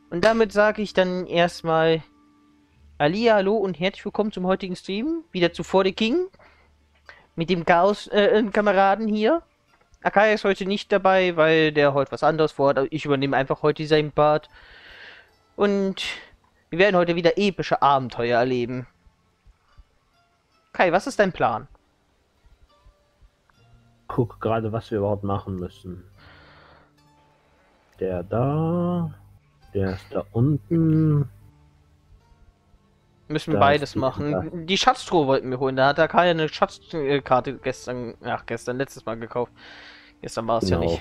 Und damit sage ich dann erstmal Hallo und herzlich willkommen zum heutigen Stream. Wieder zuvor The King mit dem Chaos-Kameraden hier. Akai ist heute nicht dabei, weil der heute was anderes vorhat. Also ich übernehme einfach heute seinen Part. Und wir werden heute wieder epische Abenteuer erleben. Kai, was ist dein Plan? Guck gerade, was wir überhaupt machen müssen. Der da, der ist da unten. Müssen wir Da beides ist die machen. Die Schatztruhe wollten wir holen. Da hat Akai eine Schatzkarte letztes Mal gekauft. Gestern war es ja Genau. nicht.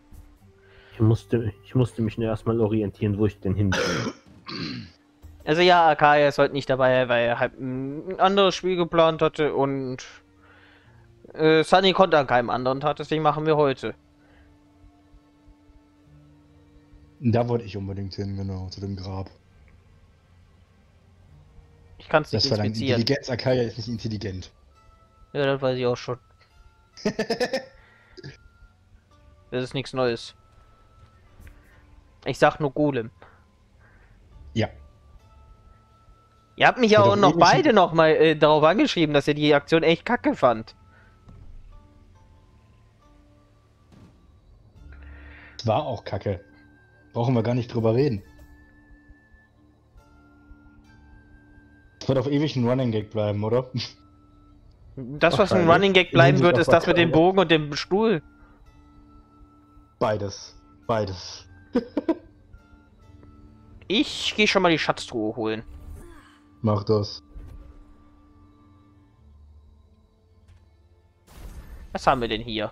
Ich musste mich nur erstmal orientieren, wo ich denn hin bin. Also ja, Akai ist heute nicht dabei, weil er halt ein anderes Spiel geplant hatte und Sunny konnte an keinem anderen Tag, deswegen machen wir heute. Da wollte ich unbedingt hin, genau, zu dem Grab. Ich kann es nicht Das war dein inspizieren. Intelligenz. Akaya ist nicht intelligent. Ja, das weiß ich auch schon. Das ist nichts Neues. Ich sag nur Golem. Ja. Ihr habt mich ja Wird auch auf noch ähnlichen- beide noch mal darauf angeschrieben, dass ihr die Aktion echt kacke fand. War auch kacke. Brauchen wir gar nicht drüber reden. Es wird auf ewig ein Running Gag bleiben, oder? Das, was ein Wahrscheinlich. Running Gag In bleiben Hinsicht wird, auf ist das mit dem Akaya. Bogen und dem Stuhl. Beides. Beides. Ich gehe schon mal die Schatztruhe holen. Mach das. Was haben wir denn hier?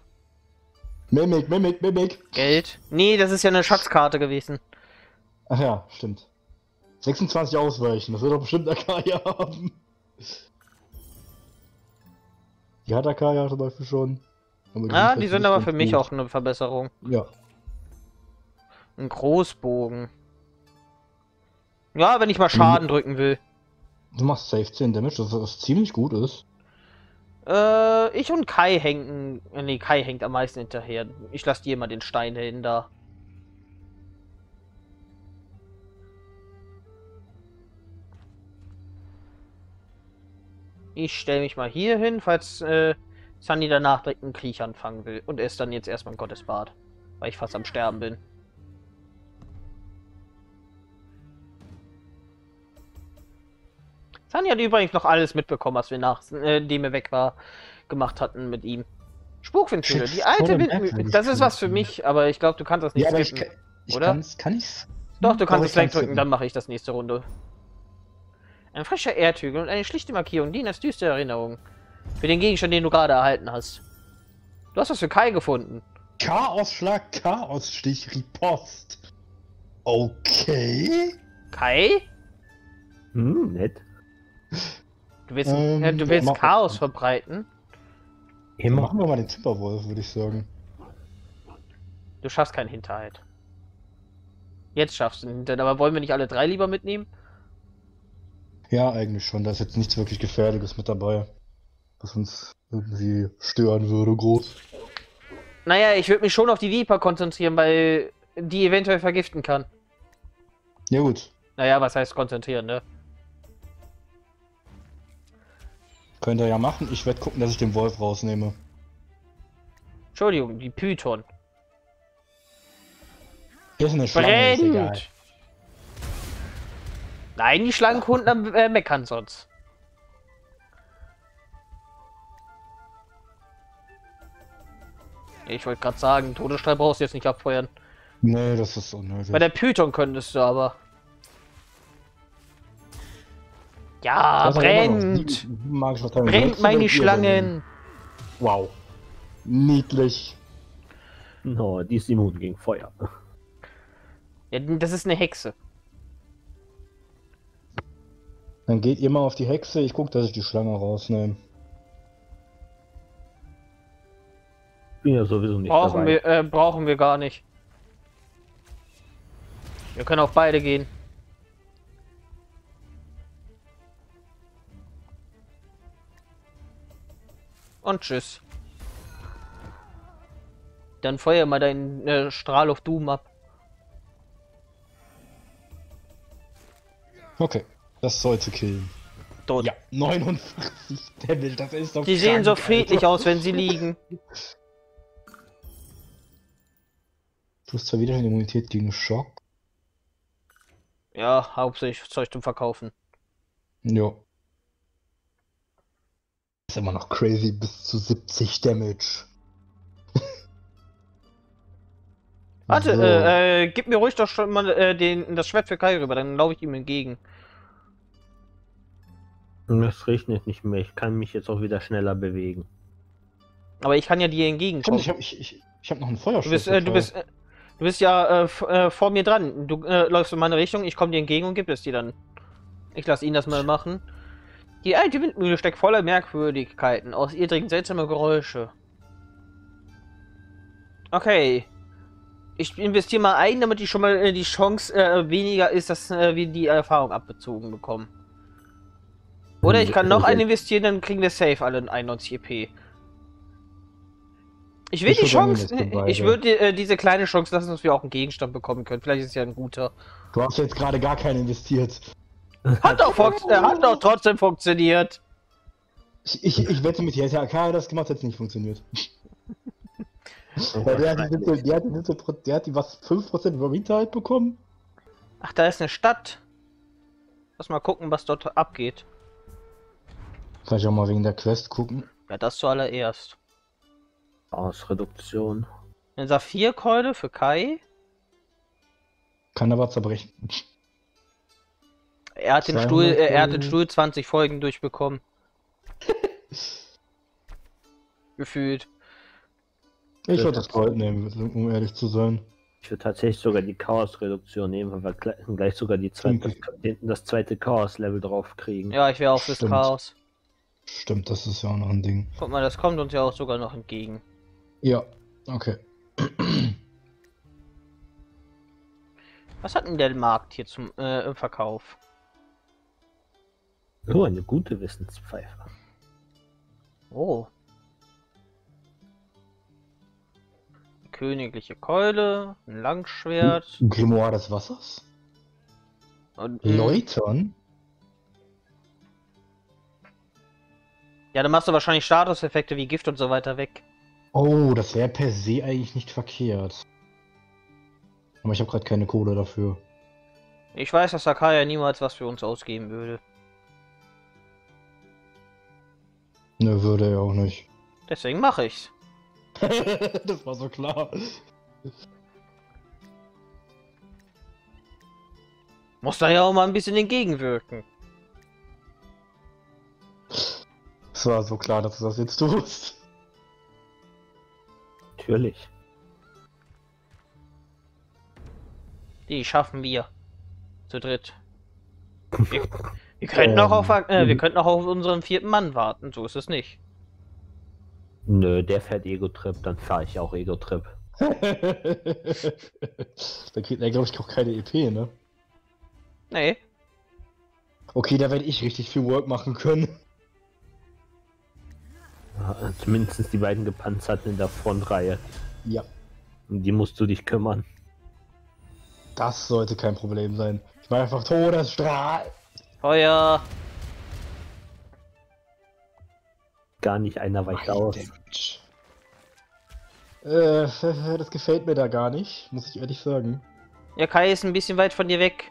Mimik. Geld? Nee, das ist ja eine Schatzkarte gewesen. Ach ja, stimmt. 26 Ausweichen, das wird doch bestimmt Akaya haben. Die hat Akaya zum Beispiel schon. Ah, die sind aber für mich auch eine Verbesserung. Ja. Ein Großbogen. Ja, wenn ich mal Schaden drücken will. Du machst safe 10 Damage, was ziemlich gut ist. Ich und Kai hängen. Nee, Kai hängt am meisten hinterher. Ich lasse dir mal den Stein hin da. Ich stelle mich mal hier hin, falls Sunny danach direkt einen Krieg anfangen will. Und er ist dann jetzt erstmal ein Gottesbad. Weil ich fast am Sterben bin. Sunny hat übrigens noch alles mitbekommen, was wir nachdem er weg war, gemacht hatten mit ihm. Spukventil, die alte Windmühle. Das ist was für mich, aber ich glaube, du kannst das nicht Ja, aber skippen. ich oder? kann ich's? Doch, du kannst ich es kann's wegdrücken, tippen. dann mache ich das nächste Runde. Ein frischer Erdhügel und eine schlichte Markierung dienen als düstere Erinnerung. Für den Gegenstand, den du gerade erhalten hast. Du hast was für Kai gefunden. Chaosschlag, Chaosstich, Ripost. Okay. Kai? Nett. Du willst, Ähm, du willst mach- Chaos verbreiten? Dann Immer. machen wir mal den Timberwolf, würde ich sagen. Du schaffst keinen Hinterhalt. Jetzt schaffst du einen Hinterhalt, aber wollen wir nicht alle drei lieber mitnehmen? Ja, eigentlich schon. Da ist jetzt nichts wirklich Gefährliches mit dabei. Was uns irgendwie stören würde, groß. Naja, ich würde mich schon auf die Viper konzentrieren, weil die eventuell vergiften kann. Ja gut. Naja, was heißt konzentrieren, ne? Könnt ihr ja machen. Ich werde gucken, dass ich den Wolf rausnehme. Entschuldigung, die Python. Ist eine Schlange, ist egal. Brennt! Nein, die Schlangenkunden meckern sonst. Ich wollte gerade sagen, Todesstrahl brauchst du jetzt nicht abfeuern. Nee, das ist unnötig. Bei der Python könntest du aber. Ja, Das ist aber immer noch brennt! die magische Verteidigung. Brennt Würdest du meine denn ihr Schlangen! Wow. Niedlich. No, die ist immun gegen Feuer. Ja, das ist eine Hexe. Dann geht ihr mal auf die Hexe. Ich gucke, dass ich die Schlange rausnehme. Bin ja sowieso nicht dabei. Brauchen wir gar nicht. Wir können auf beide gehen. Und tschüss. Dann feuer mal deinen Strahl of Doom ab. Okay, das sollte killen. Tot. Ja, 49 Damage, das ist doch Die sehen so krank, friedlich Alter. aus, wenn sie liegen. Plus 2 Widerstand Immunität gegen Schock. Ja, hauptsächlich Zeug zum Verkaufen. Jo. Ist immer noch crazy, bis zu 70 Damage. Warte, So. gib mir ruhig doch schon mal das Schwert für Kai rüber, dann laufe ich ihm entgegen. Es regnet nicht mehr. Ich kann mich jetzt auch wieder schneller bewegen. Aber ich kann ja dir Stimmt, entgegenkommen. ich hab noch einen Feuerschutz. Du bist ja vor mir dran. Du läufst in meine Richtung, ich komme dir entgegen und gib es dir dann. Ich lasse ihn das mal machen. Die alte Windmühle steckt voller Merkwürdigkeiten. Aus ihr dringen seltsame Geräusche. Okay. Ich investiere mal ein, damit ich schon mal die Chance weniger ist, dass wir die Erfahrung abbezogen bekommen. Oder ich kann noch einen investieren, dann kriegen wir safe alle 91 EP. Ich will die Chance, ich würde diese kleine Chance lassen, dass wir auch einen Gegenstand bekommen können. Vielleicht ist es ja ein guter. Du hast jetzt gerade gar keinen investiert. Hat doch trotzdem funktioniert. Ich wette mit dir, hätte AK das gemacht, hätte es nicht funktioniert. Weil der hat die was 5% Überwinterheit bekommen? Ach, da ist eine Stadt. Lass mal gucken, was dort abgeht. Vielleicht auch mal wegen der Quest gucken. Ja, das zuallererst. Ausreduktion. Eine Saphirkeule für Kai. Kann aber zerbrechen. Er hat den Stuhl 20 Folgen durchbekommen. Gefühlt. Ich würde das Gold nehmen, um ehrlich zu sein. Ich würde tatsächlich sogar die Chaos-Reduktion nehmen, weil wir gleich sogar das zweite Chaos-Level drauf kriegen. Ja, ich wäre auch fürs Stimmt. Chaos. Stimmt, das ist ja auch noch ein Ding. Guck mal, das kommt uns ja auch sogar noch entgegen. Ja, okay. Was hat denn der Markt hier zum im Verkauf? Oh, eine gute Wissenspfeife. Oh. Königliche Keule, ein Langschwert. Grimoire des Wassers? Und, Läutern? ja, dann machst du wahrscheinlich Statuseffekte wie Gift und so weiter weg. Oh, das wäre per se eigentlich nicht verkehrt. Aber ich habe gerade keine Kohle dafür. Ich weiß, dass Sakai ja niemals was für uns ausgeben würde. Ne, würde er auch nicht. Deswegen mache ich's. Das war so klar. Muss da ja auch mal ein bisschen entgegenwirken. Es war so klar, dass du das jetzt tust. Natürlich. Die schaffen wir. Zu dritt. Wir könnten noch auf unseren 4. Mann warten, so ist es nicht. Nö, der fährt Ego-Trip, dann fahre ich auch Ego-Trip. Da kriegt er, glaube ich, auch keine EP, ne? Nee. Okay, da werde ich richtig viel Work machen können. Ja, zumindest die beiden Gepanzerten in der Frontreihe. Ja, Um die musst du dich kümmern. das sollte kein Problem sein. Ich mache einfach Todesstrahl. Feuer. Gar nicht einer weicht aus. Das gefällt mir da gar nicht, muss ich ehrlich sagen. Ja, Kai ist ein bisschen weit von dir weg.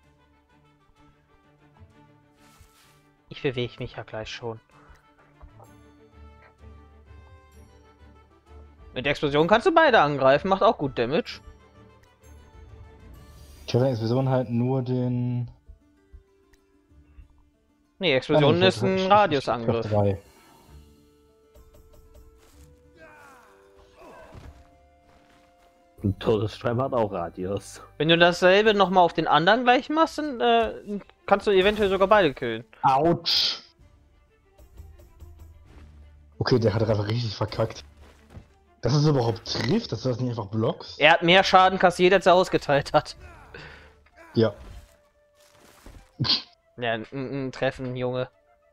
Ich bewege mich ja gleich schon. Mit der Explosion kannst du beide angreifen, macht auch gut Damage. Ich habe Explosion halt nur den... Nee, Explosion Ah, ist ein ich Radiusangriff. hab 3. Und Todesstrahl hat auch Radius. Wenn du dasselbe nochmal auf den anderen gleich machst, dann kannst du eventuell sogar beide killen. Autsch! Okay, der hat einfach richtig verkackt. Dass es überhaupt trifft, dass du das nicht einfach blockst? Er hat mehr Schaden kassiert, als er ausgeteilt hat. Ja. Ja, ein Treffen, Junge.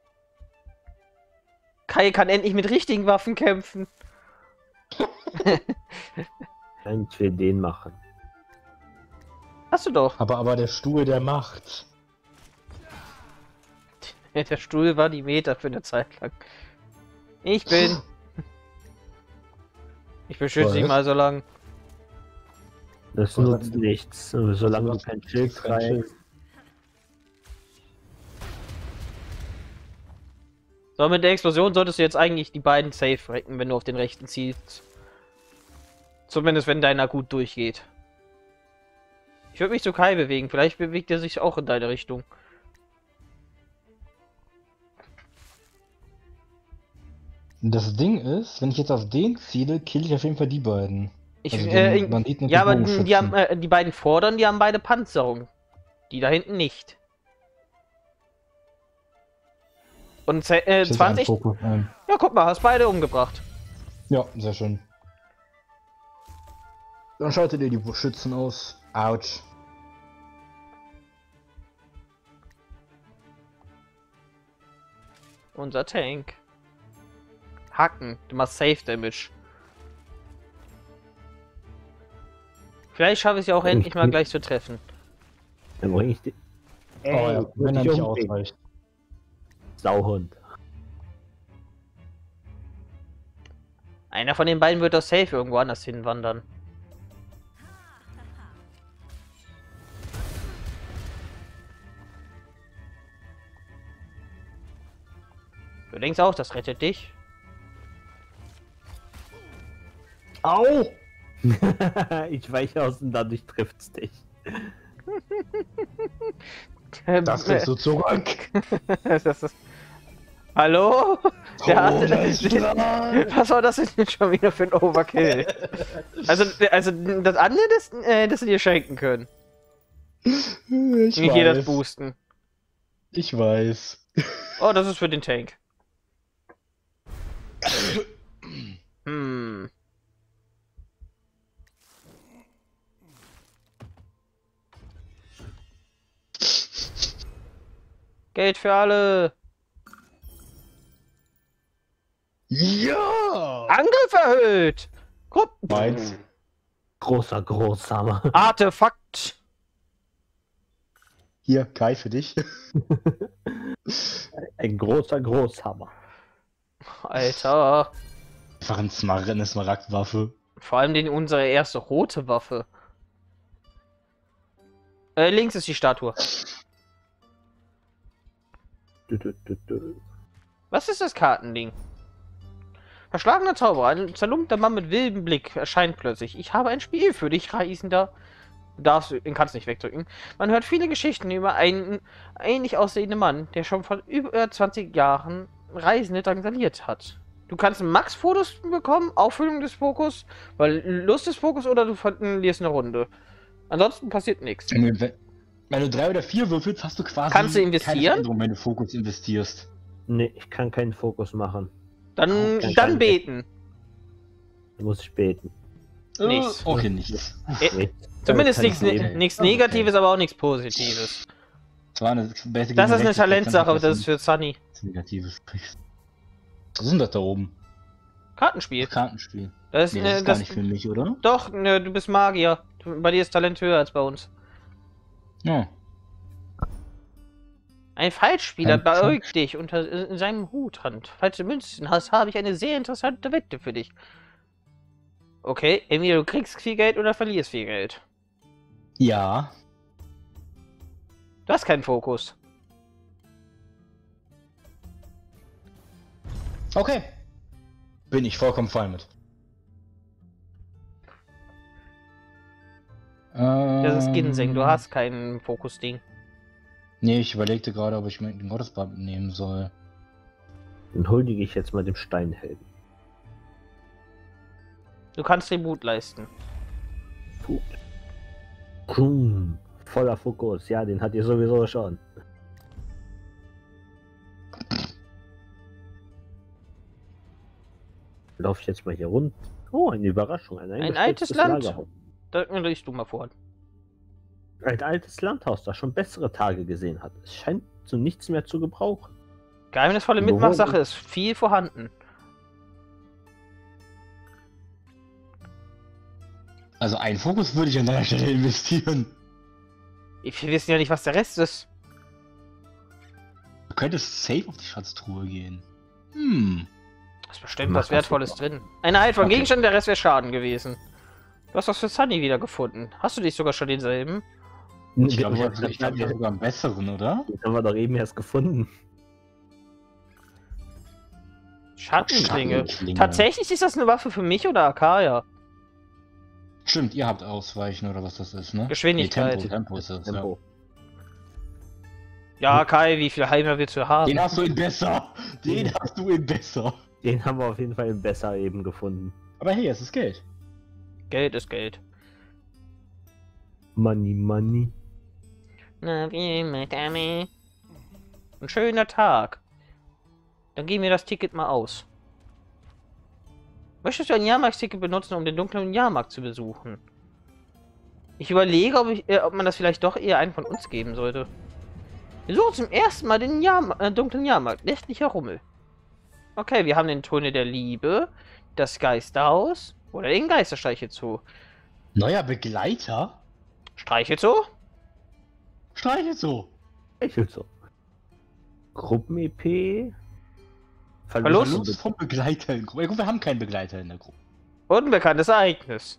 Kai kann endlich mit richtigen Waffen kämpfen. Ich will den machen. Hast du doch. Aber der Stuhl der Macht. Der Stuhl war die Meter für eine Zeit lang. Ich beschütze dich Was? mal so lang. Das nutzt nichts, solange du kein Schild reißt. So, mit der Explosion solltest du jetzt eigentlich die beiden safe recken, wenn du auf den rechten zielst. Zumindest wenn deiner gut durchgeht. Ich würde mich zu Kai bewegen, vielleicht bewegt er sich auch in deine Richtung. Das Ding ist, wenn ich jetzt auf den ziele, kill ich auf jeden Fall die beiden. Ich, Also den Banditen und ja, den aber die Bogenschützen. haben die beiden vorderen, die haben beide Panzerung. Die da hinten nicht. Und Ich setze einen 20. Fokus ein. Ja, guck mal, hast beide umgebracht. Ja, sehr schön. Dann schaltet ihr die Schützen aus. Autsch. Unser Tank. Hacken, du machst Safe Damage. Vielleicht schaffe ich es ja auch endlich mal gleich zu treffen. Dann bring ich die. Oh ja, wenn er dich nicht umbringen. ausreicht. Sauhund. Einer von den beiden wird doch safe irgendwo anders hinwandern. Du denkst auch, das rettet dich? Au! Ich weiche aus und dadurch trifft's dich. Das kriegst du zurück. Das ist... Hallo? Todesstrahl. Was war das denn schon wieder für ein Overkill? Also das andere, das sie dir schenken können. Ich Nicht hier das weiß. Boosten. Ich weiß. Oh, das ist für den Tank. Hm. Geld für alle. Ja! Angriff erhöht. Guck. Meins. Großer Großhammer. Artefakt. Hier, Kai, für dich. Ein großer Großhammer. Alter. Einfach eine Smaragdwaffe. Vor allem unsere erste rote Waffe. Links ist die Statue. Was ist das Kartending? Verschlagener Zauberer, ein zerlumpter Mann mit wildem Blick erscheint plötzlich. Ich habe ein Spiel für dich, Reisender. Den kannst du nicht wegdrücken. Man hört viele Geschichten über einen ähnlich aussehenden Mann, der schon vor über 20 Jahren Reisende drangsaliert hat. Du kannst Max-Fotos bekommen, Auffüllung des Fokus, weil Lust des Fokus oder du verlierst eine Runde. Ansonsten passiert nichts. Wenn du 3 oder 4 würfelst, hast du quasi Kannst du investieren? keine Veränderung, wenn du Fokus investierst. Nee, ich kann keinen Fokus machen. Dann beten. Da muss ich beten. Nichts. Okay, nichts. Zumindest Kann ich nichts Negatives, aber auch nichts Positives. Das war Das ist eine Talentsache, das ist für Sunny. Negatives sprichst. Was ist denn das da oben? Kartenspiel. Kartenspiel. Das Nee, das ist gar nicht für mich, oder? Doch, ne, du bist Magier. Bei dir ist Talent höher als bei uns. Ja. Ein Falschspieler Ein beäugt dich unter seinem Huthand. Falls du Münzen hast, habe ich eine sehr interessante Wette für dich. Okay, entweder du kriegst viel Geld oder verlierst viel Geld. Ja. Du hast keinen Fokus. Okay. Bin ich vollkommen fein mit. Das ist Ginseng, du hast kein Fokus-Ding. Nee, ich überlegte gerade, ob ich den Gottesband nehmen soll. Dann huldige ich jetzt mal dem Steinhelden. Du kannst Tribut leisten. Gut. Voller Fokus, ja, den hat ihr sowieso schon. Lauf ich jetzt mal hier rund. Oh, eine Überraschung. Ein altes Land. Lagerhaus. Da liest du mal vor. Ein altes Landhaus, das schon bessere Tage gesehen hat. Es scheint zu nichts mehr zu gebrauchen. Geheimnisvolle Mitmachsache ist viel vorhanden. Also einen Fokus würde ich an deiner Stelle investieren. Wir wissen ja nicht, was der Rest ist. Wir könntest safe auf die Schatztruhe gehen. Hm. Da ist bestimmt was Wertvolles drin. Eine Einheit von Gegenständen, der Rest wäre Schaden gewesen. Du hast was für Sunny wieder gefunden. Hast du dich sogar schon denselben? Ich glaube, ich habe sogar einen besseren, oder? Den haben wir doch eben erst gefunden. Schattenklinge. Tatsächlich ist das eine Waffe für mich oder Akaya? Stimmt, ihr habt Ausweichen oder was das ist, ne? Geschwindigkeit. Nee, Tempo ist das, Tempo. Ja, Kai, wie viel Heimer willst du haben? Den hast du in besser! Den hast du in besser! Den haben wir auf jeden Fall besser eben gefunden. Aber hey, es ist Geld. Geld ist Geld. Money, money. Na, wie mit Ami. Ein schöner Tag. Dann gehen wir das Ticket mal aus. Möchtest du ein Jahrmarktsticket benutzen, um den dunklen Jahrmarkt zu besuchen? Ich überlege, ob man das vielleicht doch eher einen von uns geben sollte. Wir suchen zum ersten Mal den dunklen Jahrmarkt. Nächtlicher Rummel. Okay, wir haben den Tunnel der Liebe, das Geisterhaus oder den Geisterstreichel-Zoo. Neuer Begleiter? Streichel-Zoo? Streichel-Zoo! Ich will so. Gruppen-EP. Verlust vom Begleiter in der Gruppe. Wir haben keinen Begleiter in der Gruppe. Unbekanntes Ereignis.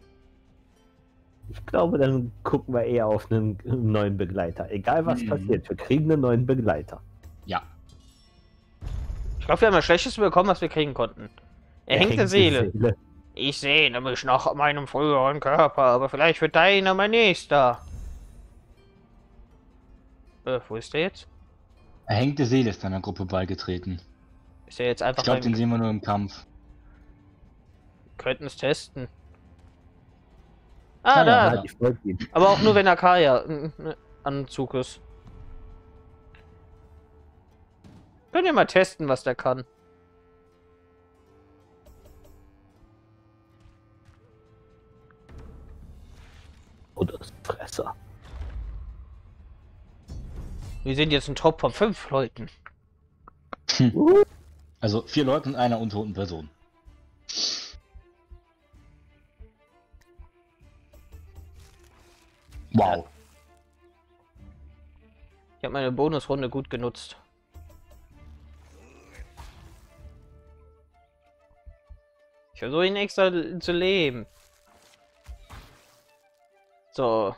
Ich glaube, dann gucken wir eher auf einen neuen Begleiter. Egal was passiert, wir kriegen einen neuen Begleiter. Ja. Ich glaube, wir haben das Schlechteste bekommen, was wir kriegen konnten. Erhängte Seele. Ich sehne mich nach meinem früheren Körper, aber vielleicht wird deiner mein nächster. Wo ist der jetzt? Erhängte Seele ist deiner Gruppe beigetreten. Ist der jetzt einfach... Ich glaube, den sehen wir nur im Kampf. Wir könnten es testen. Ah, da! Aber auch nur, wenn Akaya an Zug ist. Können wir mal testen, was der kann. Oder das Fresser. Wir sind jetzt ein Trupp von 5 Leuten. Also 4 Leute und einer untoten Person. Wow. Ich habe meine Bonusrunde gut genutzt. Ich versuche ihn extra zu leben. So.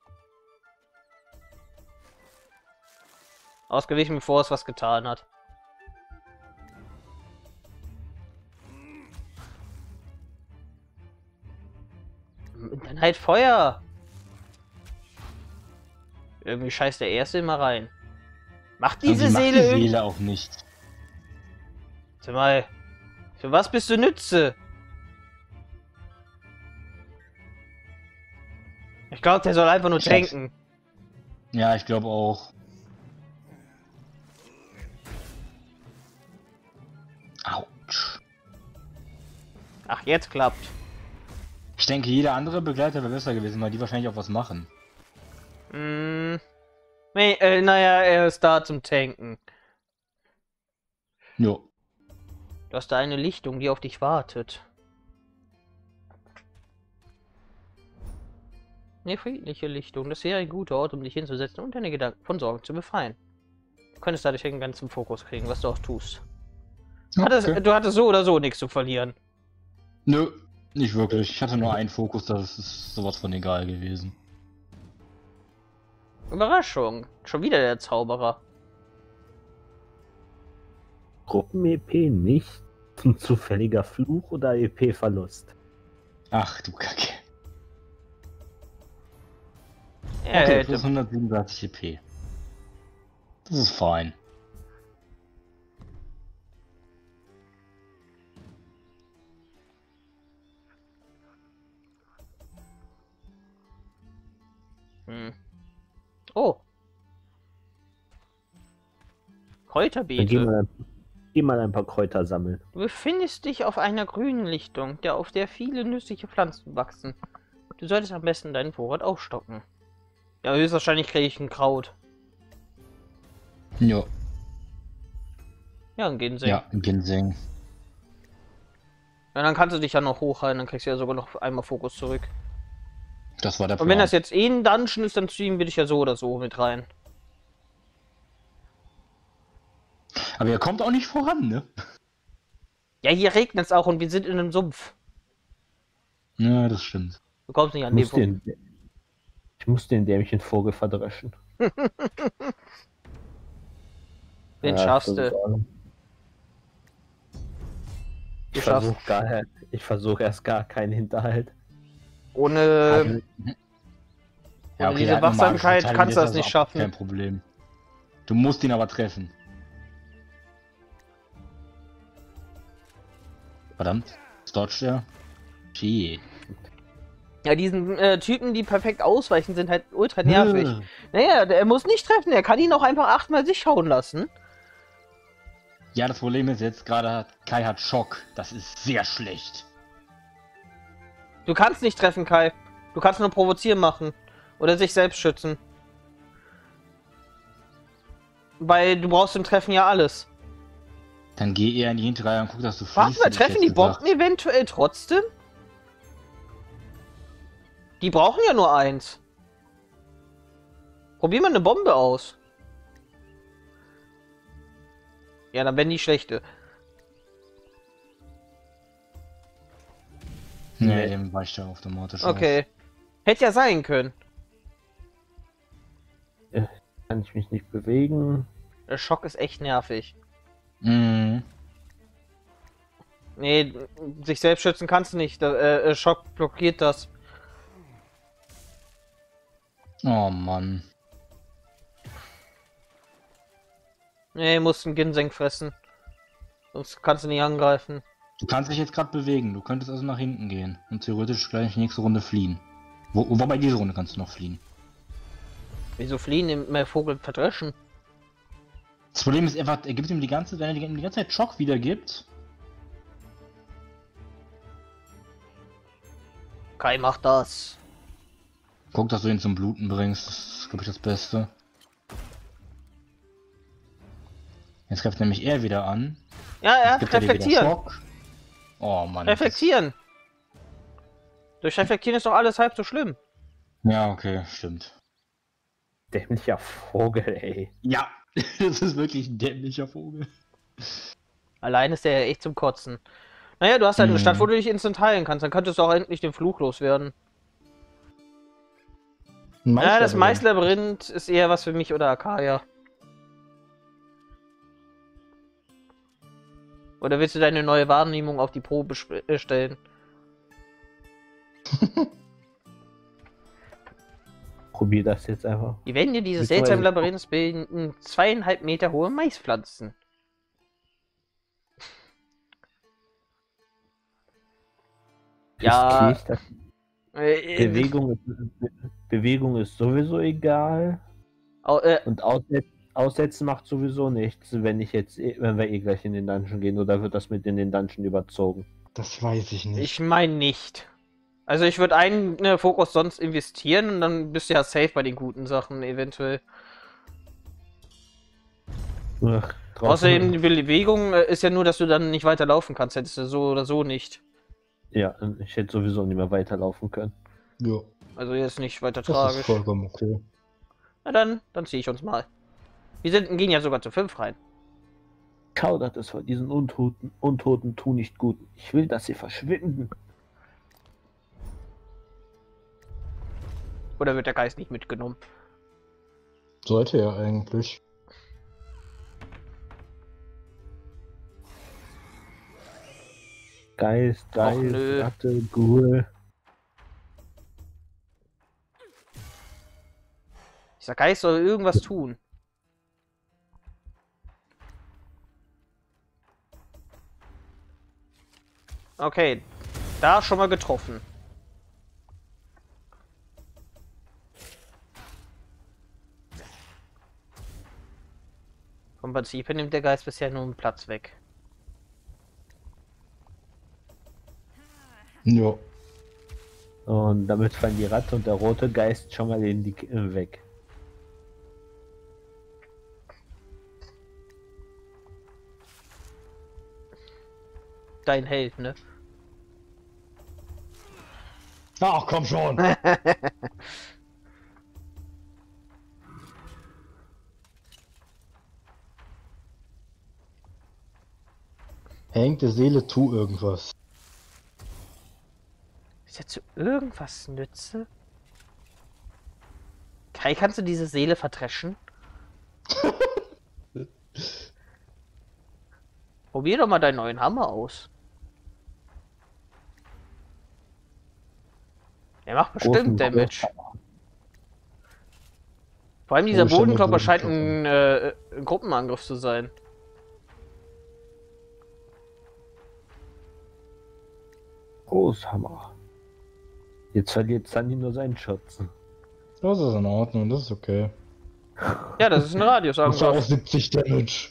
Ausgewichen, bevor es was getan hat. Dann halt Feuer! Irgendwie scheißt der Erste immer rein. Macht diese Seele macht die Seele auch nicht. Sag mal, für was bist du Nütze? Ich glaube, der soll einfach nur tanken. Ja, ich glaube auch. Autsch. Ach, jetzt klappt. Ich denke, jeder andere Begleiter wäre besser gewesen, weil die wahrscheinlich auch was machen. Nee, naja, er ist da zum Tanken. Jo. Du hast da eine Lichtung, die auf dich wartet. Eine friedliche Lichtung. Das wäre ein guter Ort, um dich hinzusetzen und deine Gedanken von Sorgen zu befreien. Du könntest dadurch einen ganzen Fokus kriegen, was du auch tust. Okay. Du hattest so oder so nichts zu verlieren. Nö, nicht wirklich. Ich hatte nur einen Fokus, das ist sowas von egal gewesen. Überraschung. Schon wieder der Zauberer. Gruppen-EP nicht? Ein zufälliger Fluch oder EP-Verlust? Ach du Kacke. Okay, plus 137 EP. Das ist fein. Oh. Kräuterbeete. Geh mal ein paar Kräuter sammeln. Du befindest dich auf einer grünen Lichtung, auf der viele nützliche Pflanzen wachsen. Du solltest am besten deinen Vorrat aufstocken. Ja, höchstwahrscheinlich kriege ich ein Kraut. Jo. Ja, ein Ginseng. Ja, ein Ginseng. Ja, dann kannst du dich ja noch hochhalten, dann kriegst du ja sogar noch einmal Fokus zurück. Das war der Und wenn das jetzt eh ein Dungeon ist, dann ziehen wir dich ja so oder so mit rein. Aber ihr kommt auch nicht voran, ne? Ja, hier regnet es auch und wir sind in einem Sumpf. Ja, das stimmt. Du kommst nicht Ich an den muss Punkt. ich muss den dämlichen Vogel verdreschen. Den Ja, schaffst das ist du. alles. Du schaffst. Ich versuche erst gar keinen Hinterhalt. Ohne Ja, diese der hat eine magische Wachsamkeit Verteidigung, kannst du das ist nicht auch schaffen. Kein Problem. Du musst ihn aber treffen. Verdammt. Dodgt er? Shit. Ja, diesen Typen, die perfekt ausweichen, sind halt ultra nervig. Naja, er muss nicht treffen, er kann ihn auch einfach 8-mal sich hauen lassen. Ja, das Problem ist jetzt gerade, Kai hat Schock. Das ist sehr schlecht. Du kannst nicht treffen, Kai. Du kannst nur provozieren machen. Oder sich selbst schützen. Weil du brauchst im Treffen ja alles. Dann geh eher in die Hinterreihe und guck, dass du fließt. Warte mal, hätte ich treffen jetzt die gesagt. Bomben eventuell trotzdem? Die brauchen ja nur eins. Probier mal eine Bombe aus. Ja, dann werden die schlechte. Nee, dem weicht er automatisch Okay. Hätte ja sein können. Kann ich mich nicht bewegen. Der Schock ist echt nervig. auf. Mhm. Nee, sich selbst schützen kannst du nicht. Der Schock blockiert das. Oh Mann. Nee, musst einen Ginseng fressen. Sonst kannst du nicht angreifen. Du kannst dich jetzt gerade bewegen. Du könntest also nach hinten gehen und theoretisch gleich nächste Runde fliehen. Wobei diese Runde kannst du noch fliehen. Wieso fliehen im Vogel verdreschen? Das Problem ist einfach, er gibt ihm wenn er ihm die ganze Zeit Schock wiedergibt. Kai macht das. Guck, dass du ihn zum Bluten bringst. Das ist, glaube ich, das Beste. Jetzt greift nämlich er wieder an. Ja, Jetzt gibt er dir wieder reflektieren. Schock. Oh Mann. Reflektieren. Durch Reflektieren ist doch alles halb so schlimm. Ja, okay, stimmt. Dämlicher Vogel, ey. Ja, das ist wirklich ein dämlicher Vogel. Allein ist der ja echt zum Kotzen. Naja, du hast halt eine Mhm. Stadt, wo du dich instant heilen kannst. Dann könntest du auch endlich den Fluch loswerden. Ja, das Maislabyrinth ist eher was für mich oder Akaya. Oder willst du deine neue Wahrnehmung auf die Probe stellen? Probier das jetzt einfach. Die Wände dieses Mit seltsamen zwei- Labyrinths bilden 2,5 Meter hohe Maispflanzen. Ja, Riskier ich das? Bewegung ist sowieso egal. Und aussetzen macht sowieso nichts, wenn wir eh gleich in den Dungeon gehen, oder wird das mit in den Dungeon überzogen? Das weiß ich nicht. ich meine nicht. Also ich würde einen Fokus sonst investieren und dann bist du ja safe bei den guten Sachen eventuell. Ach, Außerdem die Bewegung ist ja nur, dass du dann nicht weiterlaufen kannst. Hättest du so oder so nicht. Ja, ich hätte sowieso nicht mehr weiterlaufen können. Ja, Also jetzt nicht weiter das ist tragisch. vollkommen okay. Na dann ziehe ich uns mal. Wir gehen ja sogar zu 5 rein. Schaudert es vor diesen Untoten tun nicht gut. Ich will, dass sie verschwinden. Oder wird der Geist nicht mitgenommen? Sollte er eigentlich. Geist, nö. Ratte, Ghoul. Dieser Geist soll irgendwas tun. Okay, da schon mal getroffen. Vom Prinzip her nimmt der Geist bisher nur einen Platz weg. Ja. Und damit fallen die Ratte und der rote Geist schon mal weg. Dein Held, ne? Ach, komm schon! Hängte Seele, tu irgendwas. Ist ja zu irgendwas nütze? Kai, kannst du diese Seele verdreschen? Probier doch mal deinen neuen Hammer aus. Der macht bestimmt Damage. Vor allem dieser Bodenklopper scheint ein Gruppenangriff zu sein. Großhammer. Jetzt verliert Sunny nur seinen Schutz. Das ist in Ordnung, das ist okay. Ja, das ist ein Radiusangriff. Das war auch 70 Damage.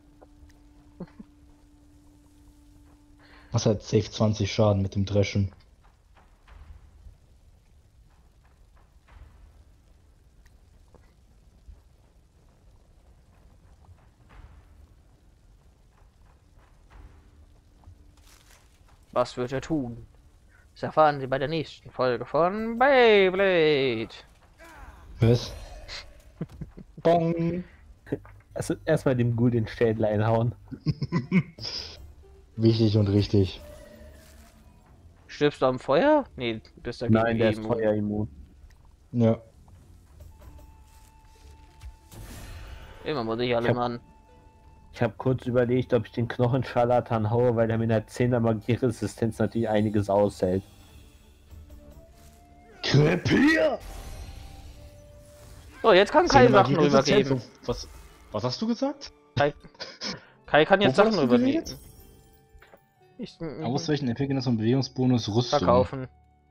Das hat safe 20 Schaden mit dem Dreschen. Was wird er tun? Das erfahren Sie bei der nächsten Folge von Beyblade. Was? Bong! Also erstmal dem Ghoul den Schädel einhauen. Wichtig und richtig. Stirbst du am Feuer? Nee, du bist dagegen. Nein, der ist feuerimmun. Ja. Immer muss ich alle Mann. Ich habe kurz überlegt, ob ich den Knochenscharlatan haue, weil er mit einer 10er Magieresistenz natürlich einiges aushält. Krepier! So, jetzt kann Kai Sachen rübergeben. Was hast du gesagt? Kai kann jetzt Sachen rübergeben. Aus welchen Epigenes und Bewegungsbonus Rüstung? Verkaufen.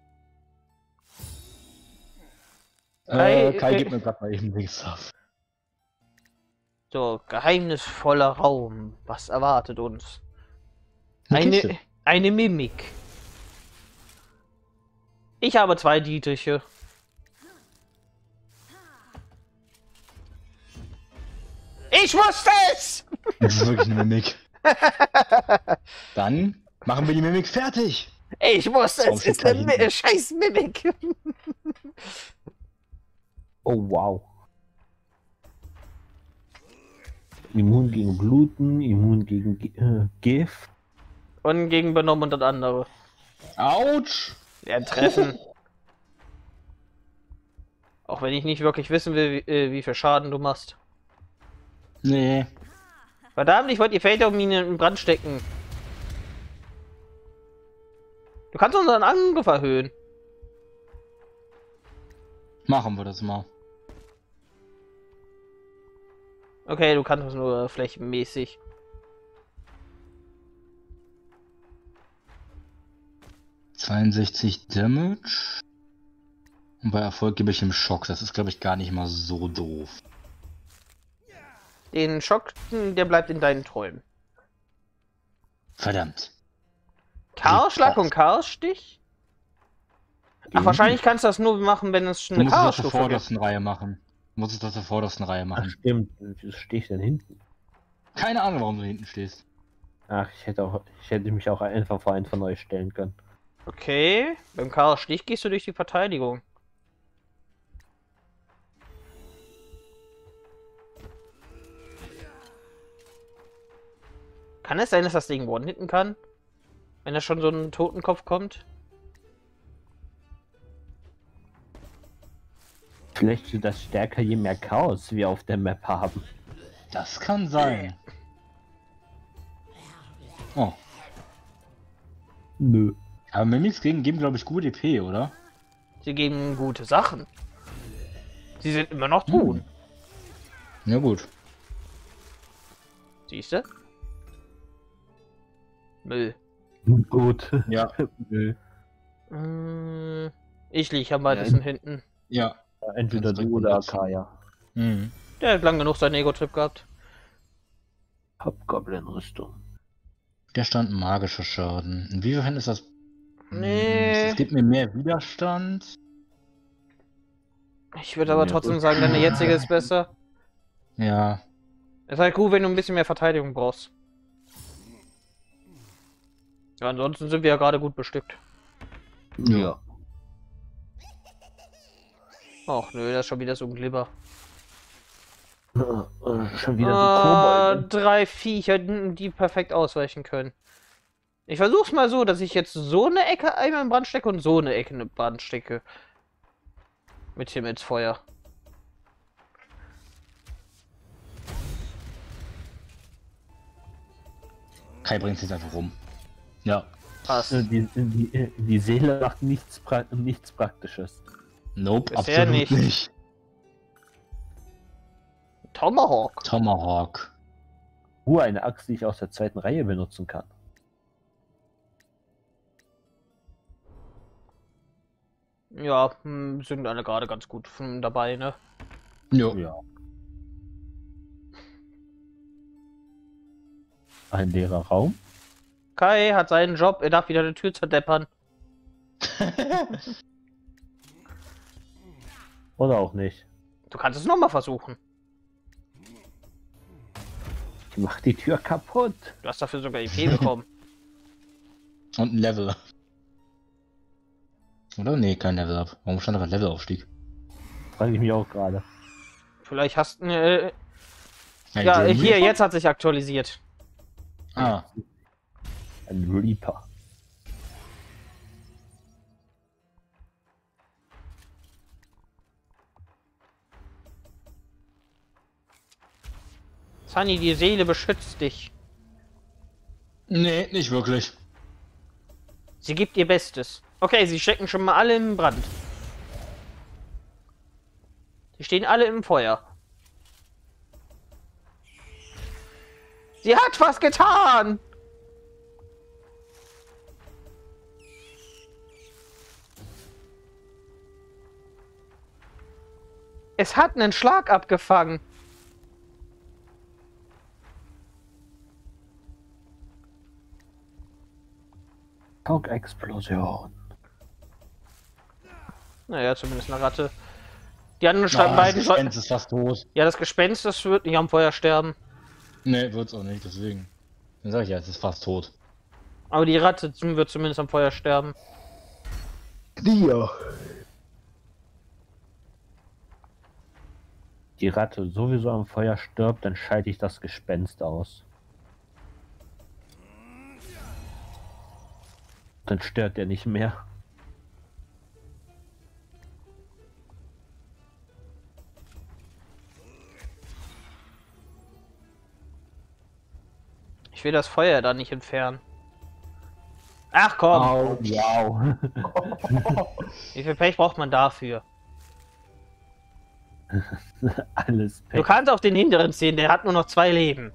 Kai gib mir grad mal eben den Stuff. So, geheimnisvoller Raum. Was erwartet uns? Kiste. Eine Mimik. Ich habe 2 Dietriche. Ich wusste es! Das ist wirklich eine Mimik. Dann machen wir die Mimik fertig. Ich wusste es, ist eine scheiß Mimik. Oh wow. Immun gegen Bluten, immun gegen Gift. Und gegen Benommen und das andere. Autsch! Ja, treffen. Auch wenn ich nicht wirklich wissen will, wie viel Schaden du machst. Nee. Verdammt, ich wollte die Feldermine in Brand stecken. Du kannst unseren Angriff erhöhen. Machen wir das mal. Okay, du kannst das nur flächenmäßig. ...62 Damage. Und bei Erfolg gebe ich ihm Schock. Das ist, glaube ich, gar nicht mal so doof. Den Schock, der bleibt in deinen Träumen. Verdammt. Chaosschlag und Chaosstich? Ach, wahrscheinlich kannst du das nur machen, wenn es schon eine Chaosstufe ist. Du musst es auf der vordersten Reihe machen. Du musst es auf der vordersten Reihe machen. Ach, stimmt. Wieso stehe ich denn hinten? Keine Ahnung, warum du hinten stehst. Ach, ich hätte mich auch einfach vor einen von euch stellen können. Okay, beim Chaosstich gehst du durch die Verteidigung. Kann es sein, dass das Ding one-hitten kann? Wenn da schon so ein Totenkopf kommt? Vielleicht wird das stärker, je mehr Chaos wir auf der Map haben. Das kann sein. Oh. Nö. Aber Mimics geben, glaube ich, gute EP, oder? Sie geben gute Sachen. Sie sind immer noch tun. Ja gut. Siehst du? Müll. Gut. Ja. Müll. Ich liege am weitesten hinten. Ja. Entweder du oder Akaya. Mhm. Der hat lang genug seinen Ego-Trip gehabt. Hobgoblin-Rüstung. Der stand magischer Schaden. Inwiefern ist das? Nee. Es gibt mir mehr Widerstand. Ich würde aber trotzdem sagen, deine jetzige ist besser. Ja. Ist halt gut, wenn du ein bisschen mehr Verteidigung brauchst. Ja, ansonsten sind wir ja gerade gut bestückt. Ja. Ach nö, das ist schon wieder so ein Glibber. Schon wieder so Kobold. 3 Viecher, die perfekt ausweichen können. Ich versuch's mal so, dass ich jetzt so eine Ecke einmal in Brand stecke und so eine Ecke in Brand stecke. Mit Himmelsfeuer. Kai bringt sich einfach rum. Ja. Passt. Die Seele macht nichts Praktisches. Nope, Bisher absolut nicht. Tomahawk. Tomahawk. Eine Axt, die ich aus der zweiten Reihe benutzen kann. Ja, sind alle gerade ganz gut dabei, ne? Jo. Ja. Ein leerer Raum. Kai hat seinen Job, er darf wieder eine Tür zerdeppern. Oder auch nicht. Du kannst es nochmal versuchen. Ich mach die Tür kaputt. Du hast dafür sogar EP bekommen. Und ein Level. Oder? Nee, kein Level Up. Warum stand da ein Levelaufstieg? Frage ich mich auch gerade. Vielleicht hast du... ja, hier, jetzt hat sich aktualisiert. Ah. Ein Reaper. Sunny, die Seele beschützt dich. Nee, nicht wirklich. Sie gibt ihr Bestes. Okay, sie stecken schon mal alle im Brand. Die stehen alle im Feuer. Sie hat was getan! Es hat einen Schlag abgefangen. Explosion. Naja, zumindest eine Ratte. Die anderen Das beiden Gespenst ist fast tot. Ja, das Gespenst, das wird nicht am Feuer sterben. Nee, wird's auch nicht, deswegen. Dann sag ich ja, es ist fast tot. Aber die Ratte wird zumindest am Feuer sterben. Ja. Die Ratte sowieso am Feuer stirbt, dann schalte ich das Gespenst aus. Dann stört er nicht mehr. Ich will das Feuer da nicht entfernen. Ach komm! Au, wow. Wie viel Pech braucht man dafür? Alles Du Pech. kannst auch den hinteren sehen, der hat nur noch 2 Leben.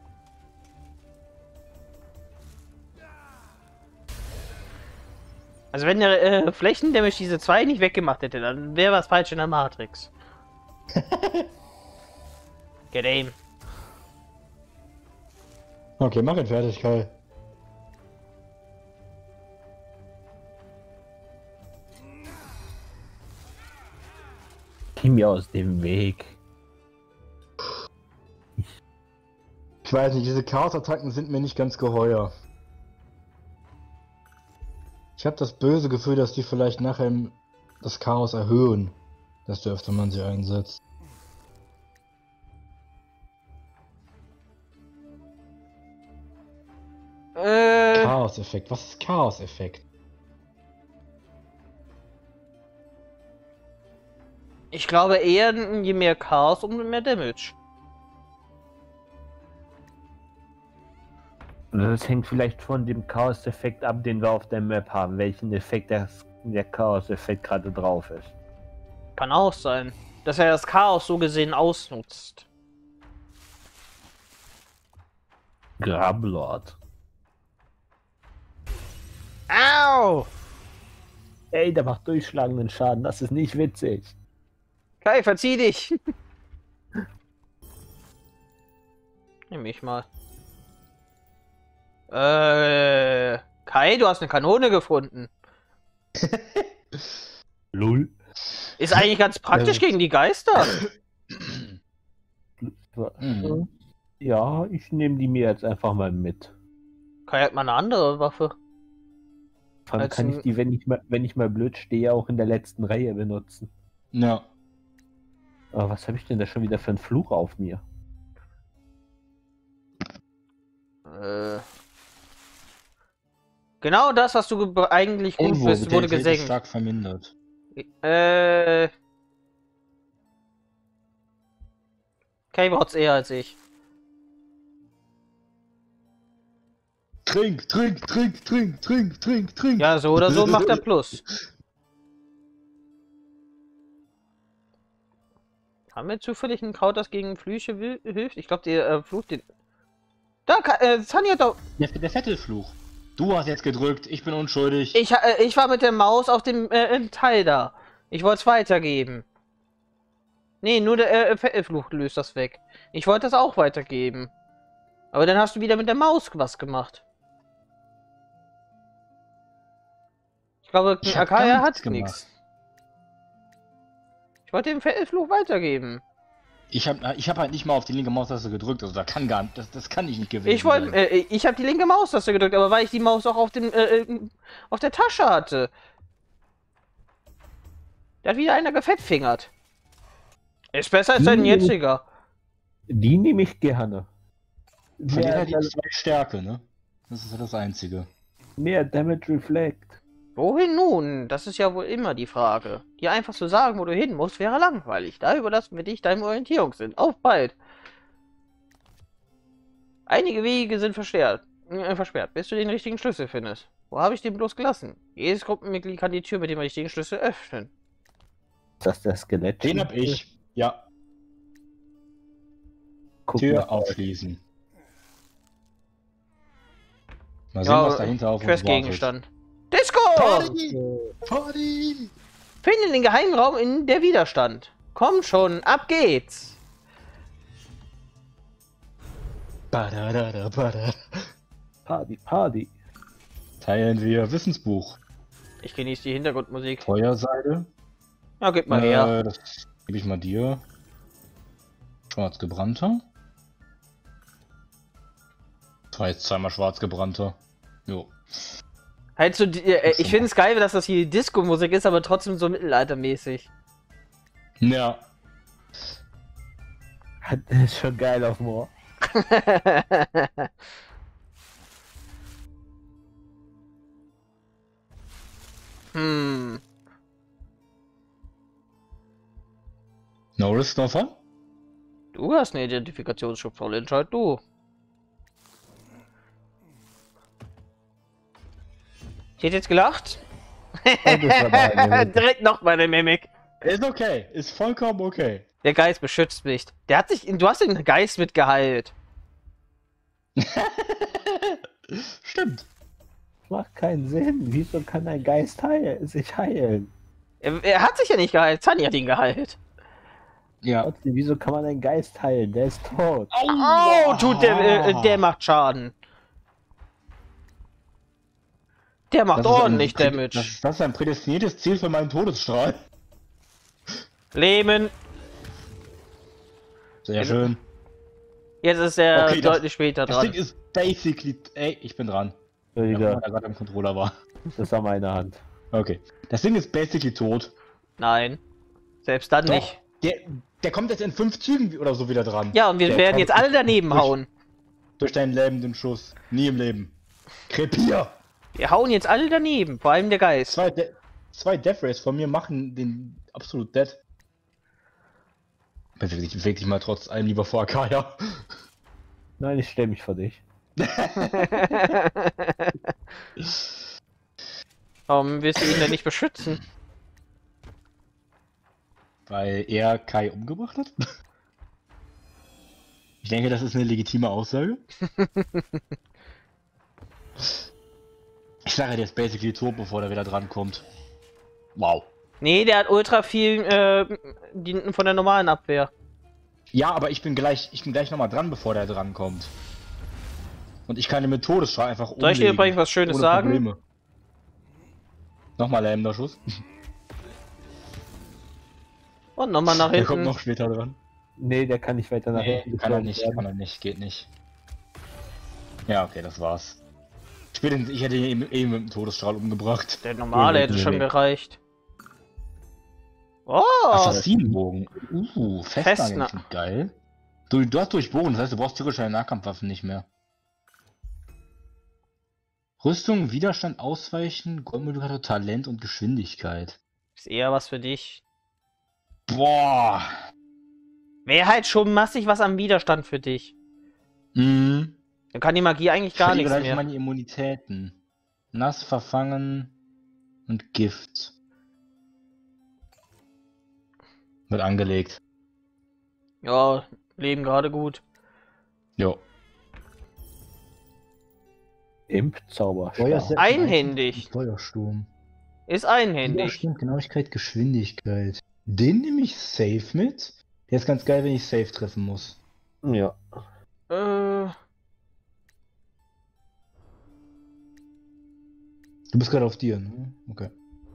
Also wenn der Flächendamage diese 2 nicht weggemacht hätte, dann wäre was falsch in der Matrix. Get aim. Okay, mach ihn fertig, Kai. Geh mir aus dem Weg. Ich weiß nicht, diese Chaos-Attacken sind mir nicht ganz geheuer. Ich habe das böse Gefühl, dass die vielleicht nachher das Chaos erhöhen, desto öfter man sie einsetzt. Chaos-Effekt. Was ist Chaos-Effekt? Ich glaube eher, je mehr Chaos, umso mehr Damage. Das hängt vielleicht von dem Chaos-Effekt ab, den wir auf der Map haben, welchen Effekt der Chaos-Effekt gerade drauf ist. Kann auch sein, dass er das Chaos so gesehen ausnutzt. Grablord. Au! Ey, der macht durchschlagenden Schaden, das ist nicht witzig. Kai, verzieh dich! Nimm ich mal. Kai, du hast eine Kanone gefunden. Lull. Ist eigentlich ganz praktisch gegen die Geister. Ja, ich nehme die mir jetzt einfach mal mit. Kai hat mal eine andere Waffe. Vor allem kann ich die, wenn ich mal blöd stehe, auch in der letzten Reihe benutzen. Ja. Aber was habe ich denn da schon wieder für einen Fluch auf mir? Genau das, was du eigentlich gut bist, wurde gesenkt. Stark vermindert. Kay braucht's eher als ich. Trink. Ja, so oder so macht er Plus. Haben wir zufällig ein Kraut, das gegen Flüche hilft? Ich glaube, der Fluch den... Da, Sunny hat doch... Der Vettelfluch. Du hast jetzt gedrückt, ich bin unschuldig. Ich war mit der Maus auf dem Teil da. Ich wollte es weitergeben. Nee, nur der Vettelfluch löst das weg. Ich wollte das auch weitergeben. Aber dann hast du wieder mit der Maus was gemacht. Ich glaube, Akaya hat nichts. Ich wollte den Vettelfluch weitergeben. Ich hab halt nicht mal auf die linke Maustaste gedrückt, also da kann gar nicht, das kann ich nicht gewesen ich habe die linke Maustaste gedrückt, aber weil ich die Maus auch auf dem auf der Tasche hatte. Da hat wieder einer gefettfingert. Ist besser als sein jetziger. Die nehme ich gerne. Verliert halt die 2 Stärke, ne? Das ist ja das Einzige. Mehr Damage Reflect. Wohin nun? Das ist ja wohl immer die Frage. Dir einfach zu sagen, wo du hin musst, wäre langweilig. Da überlassen wir dich deinem Orientierungssinn. Auf bald! Einige Wege sind versperrt, bis du den richtigen Schlüssel findest. Wo habe ich den bloß gelassen? Jedes Gruppenmitglied kann die Tür mit dem richtigen Schlüssel öffnen. Ist das der Skelett? Den hab ich. Ja. Guck Tür mal. aufschließen. Mal sehen, was dahinter auf uns wartet. Questgegenstand. Disco! Party! Finde den Geheimraum in der Widerstand. Komm schon, ab geht's! Party. Teilen wir Wissensbuch. Ich genieße die Hintergrundmusik. Feuerseide. Ja, gib mal her. Das gebe ich mal dir. Schwarz gebrannter. Zweimal schwarz gebrannter. Jo. Halt so, ich finde es geil, dass das hier Disco-Musik ist, aber trotzdem so mittelaltermäßig. Ja. Das ist schon geil auf Moor. Norris Stoffer? Du hast eine Identifikationsschubfalle, entscheid du. Ich hätte jetzt gelacht. Direkt noch meine Mimik. Ist okay, ist vollkommen okay. Der Geist beschützt mich. Du hast den Geist mitgeheilt. Stimmt. Macht keinen Sinn. Wieso kann ein Geist sich heilen? Er hat sich ja nicht geheilt. Sunny hat ihn geheilt. Ja. Trotzdem, wieso kann man einen Geist heilen? Der ist tot. Oh, der macht Schaden. Der macht ordentlich Damage. Das ist ein prädestiniertes Ziel für meinen Todesstrahl. Leben. Sehr schön. Jetzt ist er deutlich später dran. Das Ding ist basically... Ey, ich bin dran. Ja, der gerade am Controller war. Das war meine Hand. Okay. Das Ding ist basically tot. Nein. Selbst dann Doch, nicht. Der kommt jetzt in 5 Zügen oder so wieder dran. Ja, und wir werden jetzt alle daneben hauen. Durch deinen lähmenden Schuss. Nie im Leben. Krepier! Wir hauen jetzt alle daneben, vor allem der Geist. Zwei Death Rays von mir machen den absolut dead. Beweg dich mal trotz allem lieber vor Akaya. Nein, ich stelle mich vor dich. Warum willst du ihn denn nicht beschützen? Weil er Kai umgebracht hat? Ich denke, das ist eine legitime Aussage. Ich sage, der ist basically tot, bevor der wieder drankommt. Wow. Nee, der hat ultra viel von der normalen Abwehr. Ja, aber ich bin gleich nochmal dran, bevor der drankommt. Und ich kann ihn mit Todesstrahl einfach umlegen. Soll ich dir übrigens was Schönes sagen? Probleme. Nochmal lähmender Schuss. Und nochmal nach hinten. Der kommt noch später dran. Nee, der kann nicht weiter nach hinten. Kann er nicht, geht nicht. Ja, okay, das war's. Ich hätte ihn eben mit dem Todesstrahl umgebracht. Der normale hätte schon gereicht. Oh! Assassinenbogen. Festnagel. Geil. Du hast Durchbohren, das heißt, du brauchst theoretisch deine Nahkampfwaffen nicht mehr. Rüstung, Widerstand, Ausweichen, Goldmodulator, Talent und Geschwindigkeit. Ist eher was für dich. Boah! Wäre halt schon massig was am Widerstand für dich. Mhm. Dann kann die Magie eigentlich gar nichts gleich mehr. meine Immunitäten. Nass, Verfangen und Gift. Wird angelegt. Ja, leben gerade gut. Jo. Imp-Zauberstab. Einhändig. Feuersturm. Ist einhändig. Widerstand, Genauigkeit, Geschwindigkeit. Den nehme ich safe mit. Der ist ganz geil, wenn ich safe treffen muss. Ja. Du bist gerade auf dir, ne? Okay.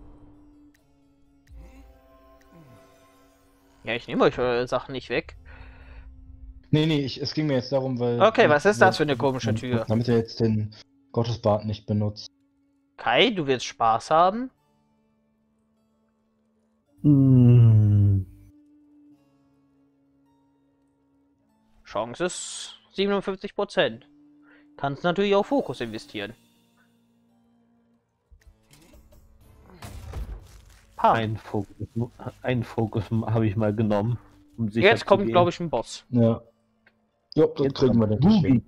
Ja, ich nehme euch eure Sachen nicht weg. Nee, es ging mir jetzt darum, weil... Okay, was ist das für eine komische Tür? Damit er jetzt den Gottesbart nicht benutzt. Kai, du willst Spaß haben? Chance ist 57%. Kannst natürlich auch Fokus investieren. Ein Fokus habe ich mal genommen. Um sicher Jetzt zu kommt, gehen. glaube ich, ein Boss. Ja. Ja, das Jetzt kriegen wir kommt dann Boogie.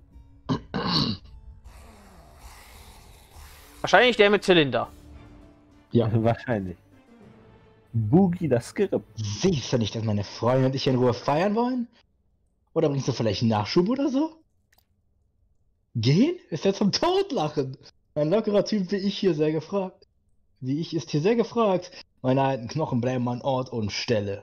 Wahrscheinlich der mit Zylinder. Ja. Wahrscheinlich. Boogie, das Skript. Siehst du nicht, dass meine Freunde und ich in Ruhe feiern wollen? Oder bringst du vielleicht Nachschub oder so? Gehen? Ist ja zum Totlachen. Ein lockerer Typ wie ich hier sehr gefragt. Wie ich ist hier sehr gefragt. Meine alten Knochen bleiben an Ort und Stelle.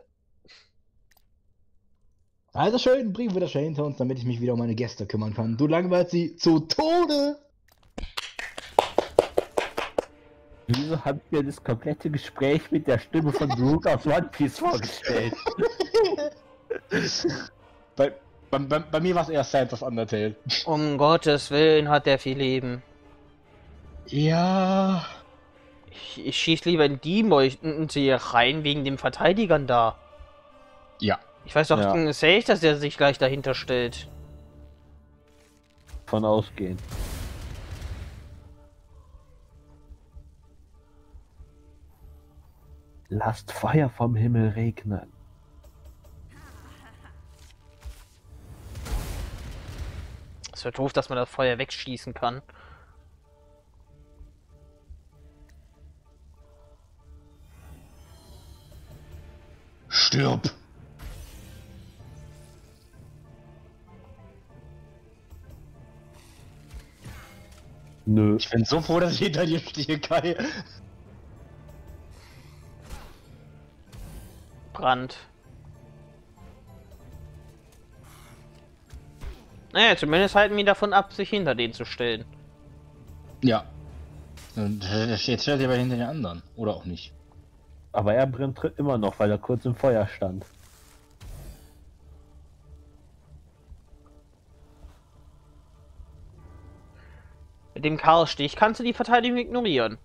Also schön, bringen wir das schon hinter uns, damit ich mich wieder um meine Gäste kümmern kann. Du langweilst sie zu Tode! Wieso habe ich mir das komplette Gespräch mit der Stimme von Brooke aus One Piece vorgestellt? Bei mir war es eher Sands of Undertale. Um Gottes Willen hat der viel Leben. Ja. Ich schieß lieber in die Mäusen hier rein, wegen den Verteidigern da. Ja. Ich weiß doch Ja. safe, dass er sich gleich dahinter stellt. Von ausgehen. Lasst Feuer vom Himmel regnen. Es wird doof, dass man das Feuer wegschießen kann. Stirb! Nö. Ich bin so froh, dass ich hinter dir stehe, Kai. Brand. Naja, zumindest halten wir davon ab, sich hinter den zu stellen. Ja. Und jetzt stellt er aber hinter den anderen. Oder auch nicht. Aber er brennt immer noch, weil er kurz im Feuer stand. Mit dem Chaosstich kannst du die Verteidigung ignorieren.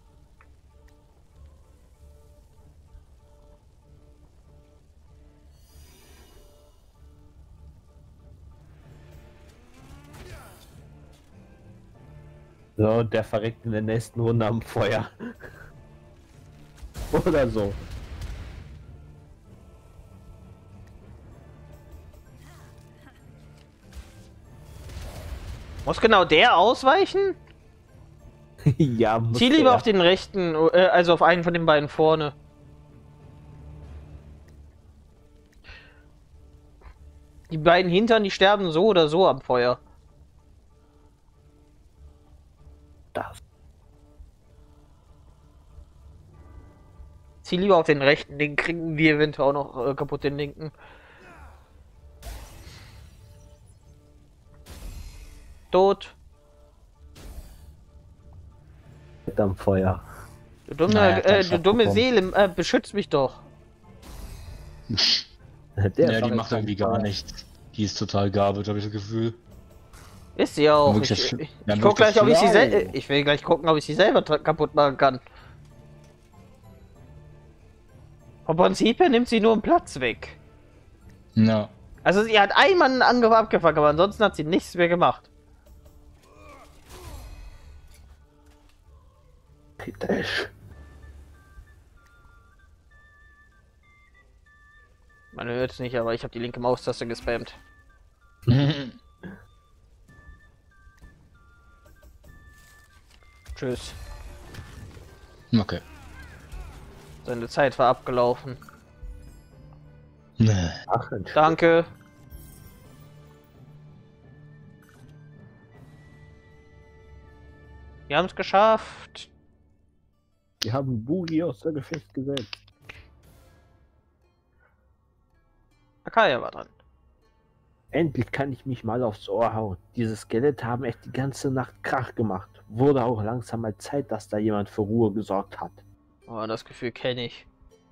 So, der verreckt in der nächsten Runde am Feuer. Oder so. Muss genau der ausweichen? Ja, muss Zieh lieber er. auf den rechten, also auf einen von den beiden vorne. Die beiden hintern, die sterben so oder so am Feuer. Das. Zieh lieber auf den rechten, den kriegen wir eventuell auch noch kaputt, den linken. Tot. Am Feuer. Du dumme, Naja, du dumme Seele, beschützt mich doch. Der Ja, die macht irgendwie gar nichts. Die ist total garbage, habe ich das Gefühl. Ist sie auch. Wirklich Ich ja, guck gleich, ob ich sie schlau. ich will gleich gucken, ob ich sie selber kaputt machen kann. Vom Prinzip her nimmt sie nur einen Platz weg. Ja. Also sie hat einmal einen Angriff abgefangen, aber ansonsten hat sie nichts mehr gemacht. Kritisch. Man hört es nicht, aber ich habe die linke Maustaste gespammt. Tschüss. Okay. Seine Zeit war abgelaufen. Ach, Danke. Wir haben es geschafft. Wir haben Boogie aus der Gefecht gesetzt. Akaya war dran. Endlich kann ich mich mal aufs Ohr hauen. Diese Skelette haben echt die ganze Nacht Krach gemacht. Wurde auch langsam mal Zeit, dass da jemand für Ruhe gesorgt hat. Oh, das Gefühl kenne ich.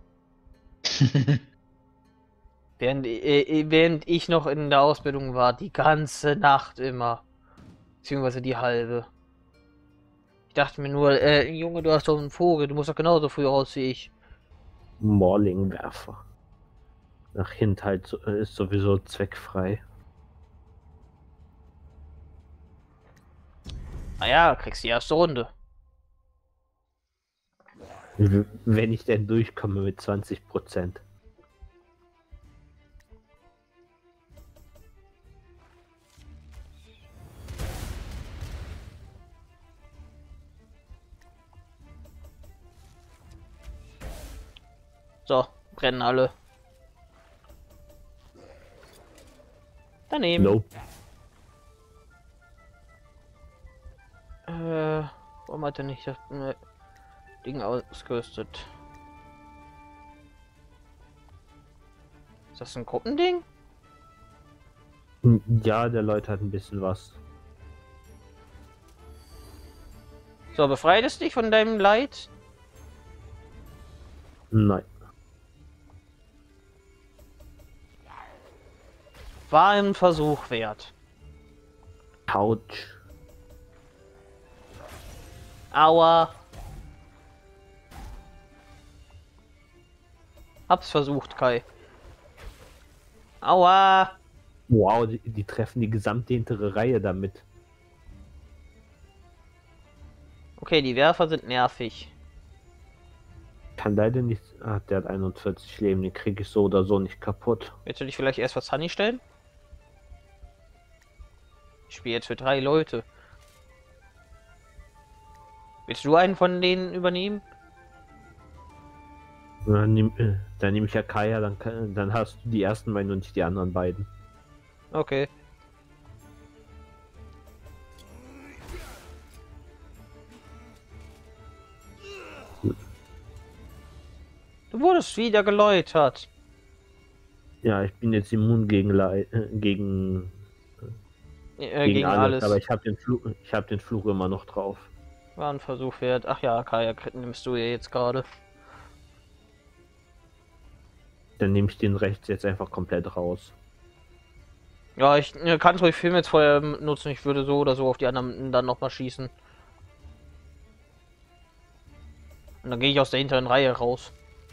Während ich noch in der Ausbildung war, die ganze Nacht immer. Beziehungsweise die halbe. Ich dachte mir nur, Junge, du hast doch einen Vogel, du musst doch genauso früh raus wie ich. Morlingwerfer. Nach Hintheit ist sowieso zweckfrei. Naja, kriegst die erste Runde. Wenn ich denn durchkomme mit 20%. So, brennen alle. Daneben. Nope. Warum hat er nicht das Ding ausgerüstet? Ist das ein Gruppending? Ja, der Leute hat ein bisschen was. So, befreit es dich von deinem Leid? Nein. War ein Versuch wert. Couch. Aua. Hab's versucht, Kai. Aua. Wow, die treffen die gesamte hintere Reihe damit. Okay, die Werfer sind nervig. Kann leider nicht. Ah, der hat 41 Leben, den kriege ich so oder so nicht kaputt. Willst du dich vielleicht erst was Honey stellen? Ich spiele jetzt für 3 Leute. Willst du einen von denen übernehmen? Dann nehme ich ja Kaya, dann hast du die ersten beiden und nicht die anderen beiden. Okay. Du wurdest wieder geläutert. Ja, ich bin jetzt immun gegen gegen alles, aber ich habe den Fluch immer noch drauf. War ein Versuch wert. Ach ja, Kaya nimmst du ja jetzt gerade. Dann nehme ich den rechts jetzt einfach komplett raus. Ja, ich kann ruhig Film jetzt vorher nutzen. Ich würde so oder so auf die anderen dann noch mal schießen. Und dann gehe ich aus der hinteren Reihe raus.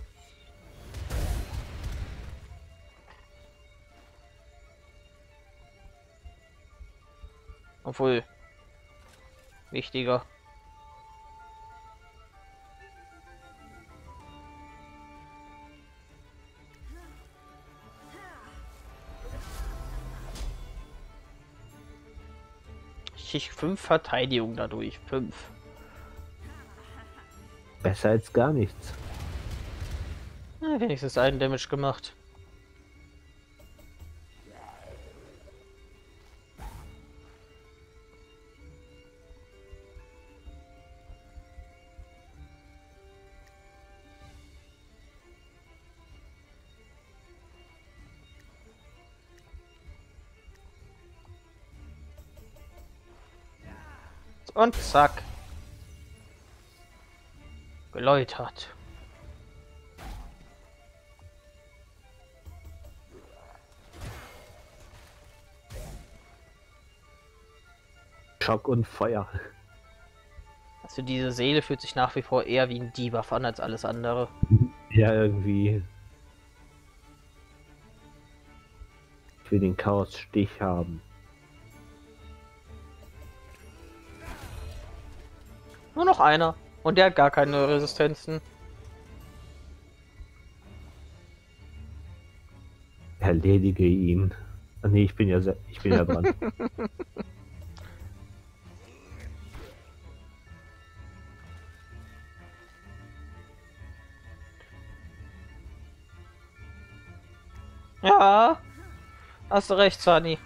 Obwohl. Wichtiger. Ich 5 Verteidigung dadurch. 5. Besser als gar nichts. Na, wenigstens einen Damage gemacht. Und zack. Geläutert. Schock und Feuer. Also diese Seele fühlt sich nach wie vor eher wie ein Debuff an als alles andere. Ja, irgendwie. Ich will den Chaos-Stich haben. Nur noch einer. Und der hat gar keine Resistenzen. Erledige ihn. Ah, nee, ich bin ja dran. Ja, hast du recht, Sunny.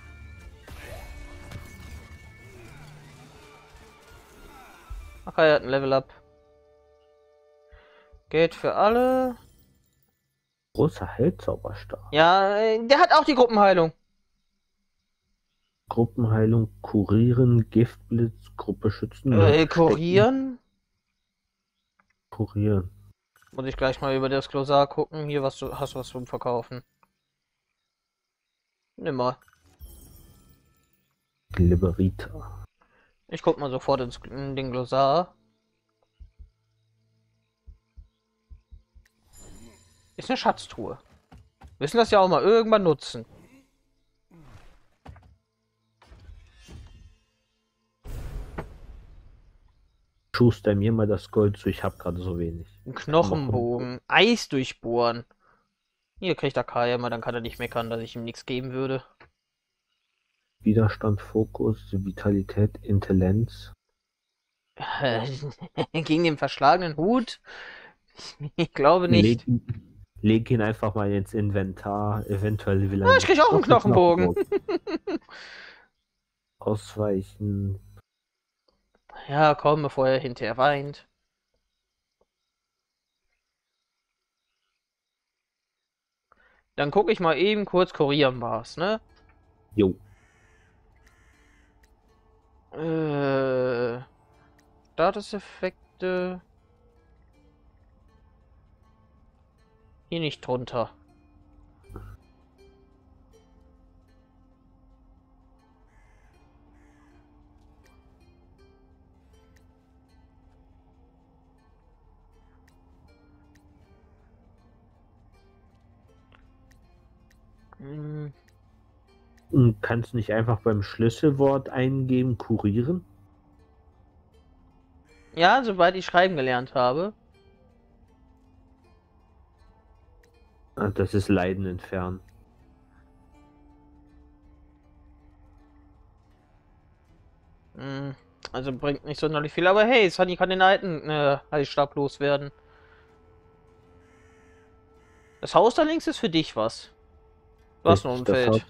Ach, er hat ein Level Up. Geht für alle. Großer Heilzauberstab. Ja, der hat auch die Gruppenheilung. Gruppenheilung, Kurieren, Giftblitz, Gruppe schützen. Kurieren? Kurieren. Muss ich gleich mal über das Glossar gucken. Hier, hast du was zum Verkaufen. Nimm mal. Liberita. Ich guck mal sofort in den Glossar. Ist eine Schatztruhe. Wir müssen das ja auch mal irgendwann nutzen. Schuster mir mal das Gold zu, ich habe gerade so wenig. Ein Knochenbogen. Eis durchbohren. Hier kriegt er Kaya mal, dann kann er nicht meckern, dass ich ihm nichts geben würde. Widerstand, Fokus, Vitalität, Intelligenz. Gegen den verschlagenen Hut? Ich glaube nicht. Leg ihn einfach mal ins Inventar. Eventuell will er. Ah, ich krieg auch einen Knochenbogen. Ausweichen. Ja, komm, bevor er hinterher weint. Dann gucke ich mal eben kurz Kurieren war's, ne? Jo. Statuseffekte. Hier nicht drunter. Kannst du nicht einfach beim Schlüsselwort eingeben, kurieren? Ja, soweit ich schreiben gelernt habe. Ah, das ist Leiden entfernen. Also bringt nicht sonderlich viel, aber hey, Sunny kann den alten Heilstab loswerden. Das Haus da links ist für dich was. Du hast noch ein Feld.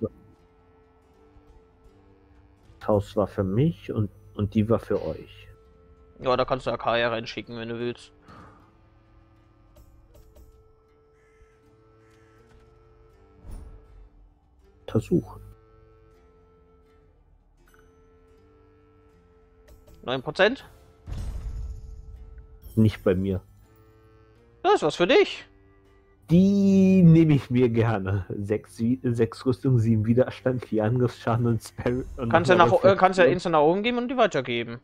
Das Haus war für mich und die war für euch. Ja, da kannst du Akaya reinschicken, wenn du willst. Versuchen. 9%? Nicht bei mir. Das ist was für dich. Die nehme ich mir gerne. 6 Rüstung, 7 Widerstand, 4 Angriffsschaden und Spell. Kannst ja instant nach oben geben und die weitergeben.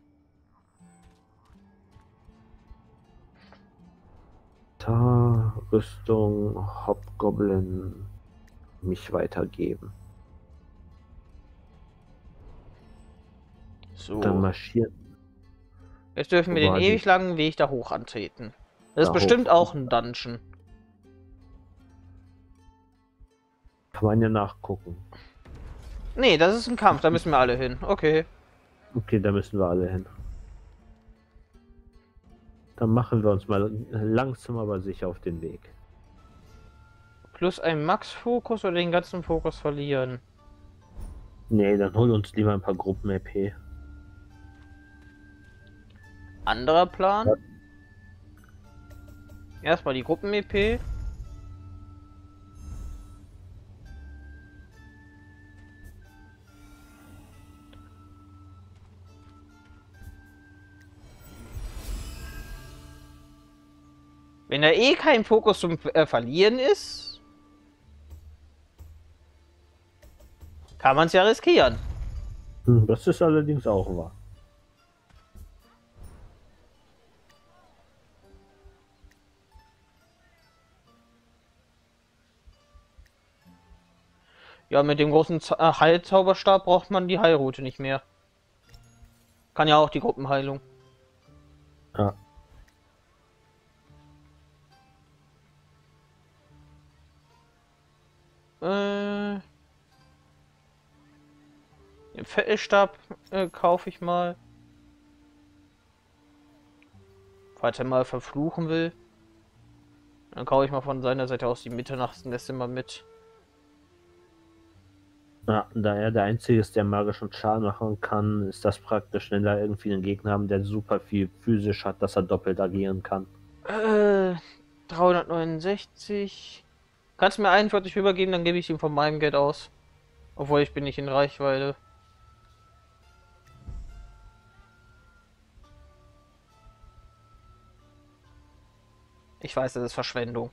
Da, Rüstung, Hobgoblin, mich weitergeben. So. Dann marschieren. Jetzt dürfen wir den ewig langen Weg da hoch antreten. Das ist bestimmt auch ein Dungeon. Kann man ja nachgucken. Nee, das ist ein Kampf, da müssen wir alle hin. Okay. Okay, da müssen wir alle hin. Dann machen wir uns mal langsam aber sicher auf den Weg. Plus ein Max-Fokus oder den ganzen Fokus verlieren? Nee, dann hol uns lieber ein paar Gruppen-EP. Anderer Plan? Ja. Erstmal die Gruppen-EP. Wenn da eh kein Fokus zum Verlieren ist, kann man es ja riskieren. Das ist allerdings auch wahr. Ja, mit dem großen Heilzauberstab braucht man die Heilroute nicht mehr. Kann ja auch die Gruppenheilung. Ja. Den Fettelstab kaufe ich mal. Falls er mal verfluchen will. Dann kaufe ich mal von seiner Seite aus die Mitternachtsnässe mal mit. Ja, da er der Einzige ist, der magischen Schaden machen kann, ist das praktisch, wenn da irgendwie einen Gegner haben, der super viel physisch hat, dass er doppelt agieren kann. 369. Kannst du mir 41 rübergeben, dann gebe ich ihm von meinem Geld aus. Obwohl ich bin nicht in Reichweite. Ich weiß, das ist Verschwendung.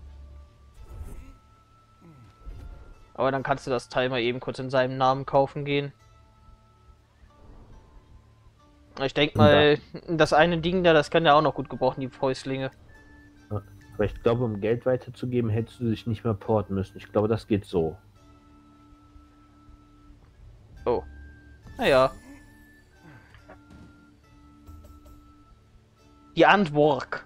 Aber dann kannst du das Teil mal eben kurz in seinem Namen kaufen gehen. Ich denke mal, das eine Ding da, das kann ja auch noch gut gebrauchen, die Fäustlinge. Aber ich glaube, um Geld weiterzugeben, hättest du dich nicht mehr porten müssen. Ich glaube, das geht so. Oh. Naja. Die Antwort.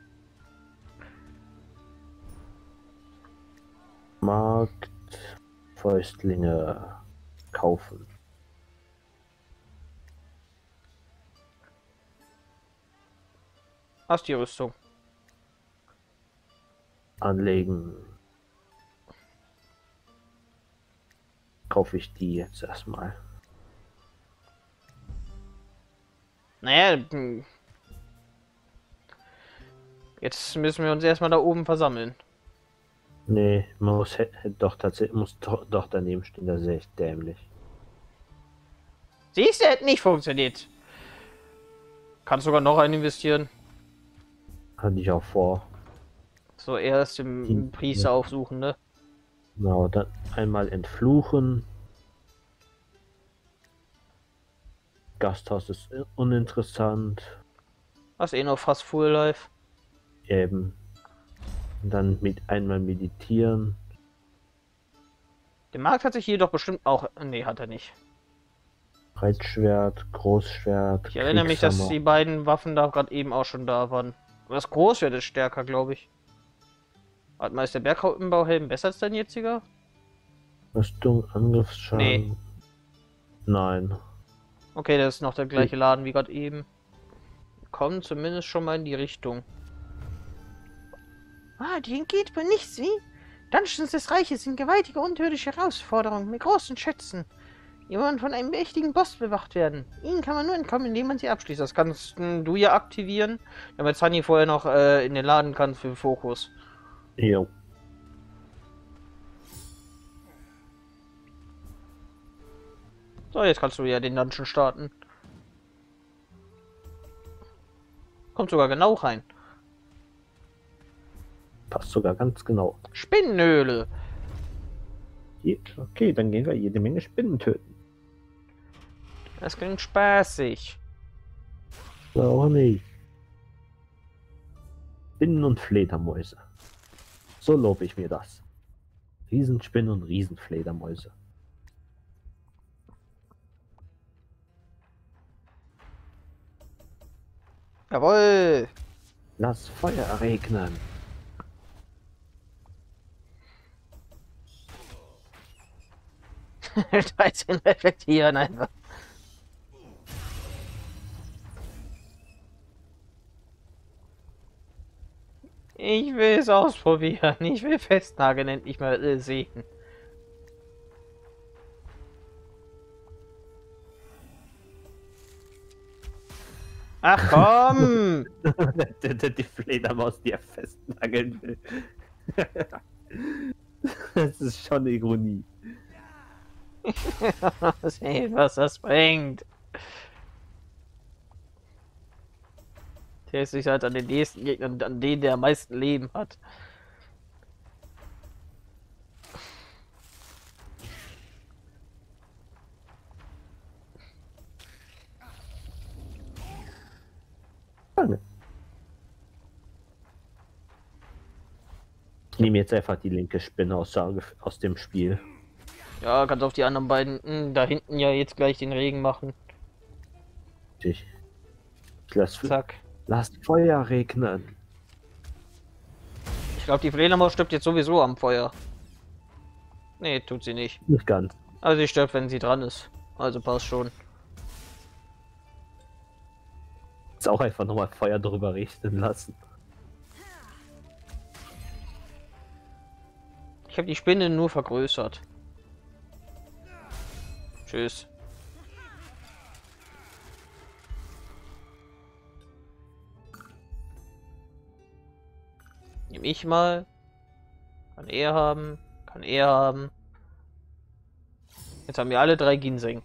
Markt, Fäustlinge kaufen. Hast die Rüstung. Anlegen. Kaufe ich die jetzt erstmal. Naja, jetzt müssen wir uns erstmal da oben versammeln. Nee, man muss doch tatsächlich doch daneben stehen, das ist echt dämlich. Siehst du, hätte nicht funktioniert. Kannst sogar noch einen investieren. Hatte ich auch vor. So erst im Priester aufsuchen, ne? Genau, dann einmal entfluchen. Gasthaus ist uninteressant. Hast eh noch fast Full Life. Eben. Und dann einmal meditieren. Der Markt hat sich hier doch bestimmt auch... Nee, hat er nicht. Breitschwert, Großschwert. Ich erinnere mich, dass die beiden Waffen da gerade eben auch schon da waren. Aber das Großschwert ist stärker, glaube ich. Warte mal, ist der Bergbauhelm besser als dein jetziger? Rüstung, Angriffsschaden. Nee. Nein. Okay, das ist noch der gleiche Laden wie gerade eben. Kommen zumindest schon mal in die Richtung. Ah, die entgeht mir nichts, wie? Dungeons des Reiches sind gewaltige unterirdische Herausforderungen mit großen Schätzen. Die wollen von einem mächtigen Boss bewacht werden. Ihnen kann man nur entkommen, indem man sie abschließt. Das kannst du ja aktivieren, damit Sunny vorher noch in den Laden kann für Fokus. Jo. So, jetzt kannst du ja den Dungeon starten. Kommt sogar genau rein. Passt sogar ganz genau. Spinnenöle. Okay, dann gehen wir jede Menge Spinnen töten. Das klingt spaßig. Auch nicht. Spinnen und Fledermäuse. So lobe ich mir das. Riesenspinnen und Riesenfledermäuse. Jawohl. Lass Feuer regnen. Teilchen reflektieren einfach. Ich will es ausprobieren. Ich will festnageln endlich mal sehen. Ach komm! Die Fledermaus, die er festnageln will. Das ist schon Ironie. Sehen, was das bringt. Der ist sich halt an den nächsten Gegnern, an denen der am meisten Leben hat. Ich nehme jetzt einfach die linke Spinne aus dem Spiel. Ja, kannst auf die anderen beiden da hinten ja jetzt gleich den Regen machen. Ich Zack. Lass Feuer regnen. Ich glaube, die Fledermaus stirbt jetzt sowieso am Feuer. Nee, tut sie nicht. Nicht ganz. Aber sie stirbt, wenn sie dran ist. Also passt schon. Jetzt auch einfach nochmal Feuer drüber richten lassen. Ich habe die Spinne nur vergrößert. Tschüss. Nehme ich mal. Kann er haben. Kann er haben. Jetzt haben wir alle 3 Ginseng.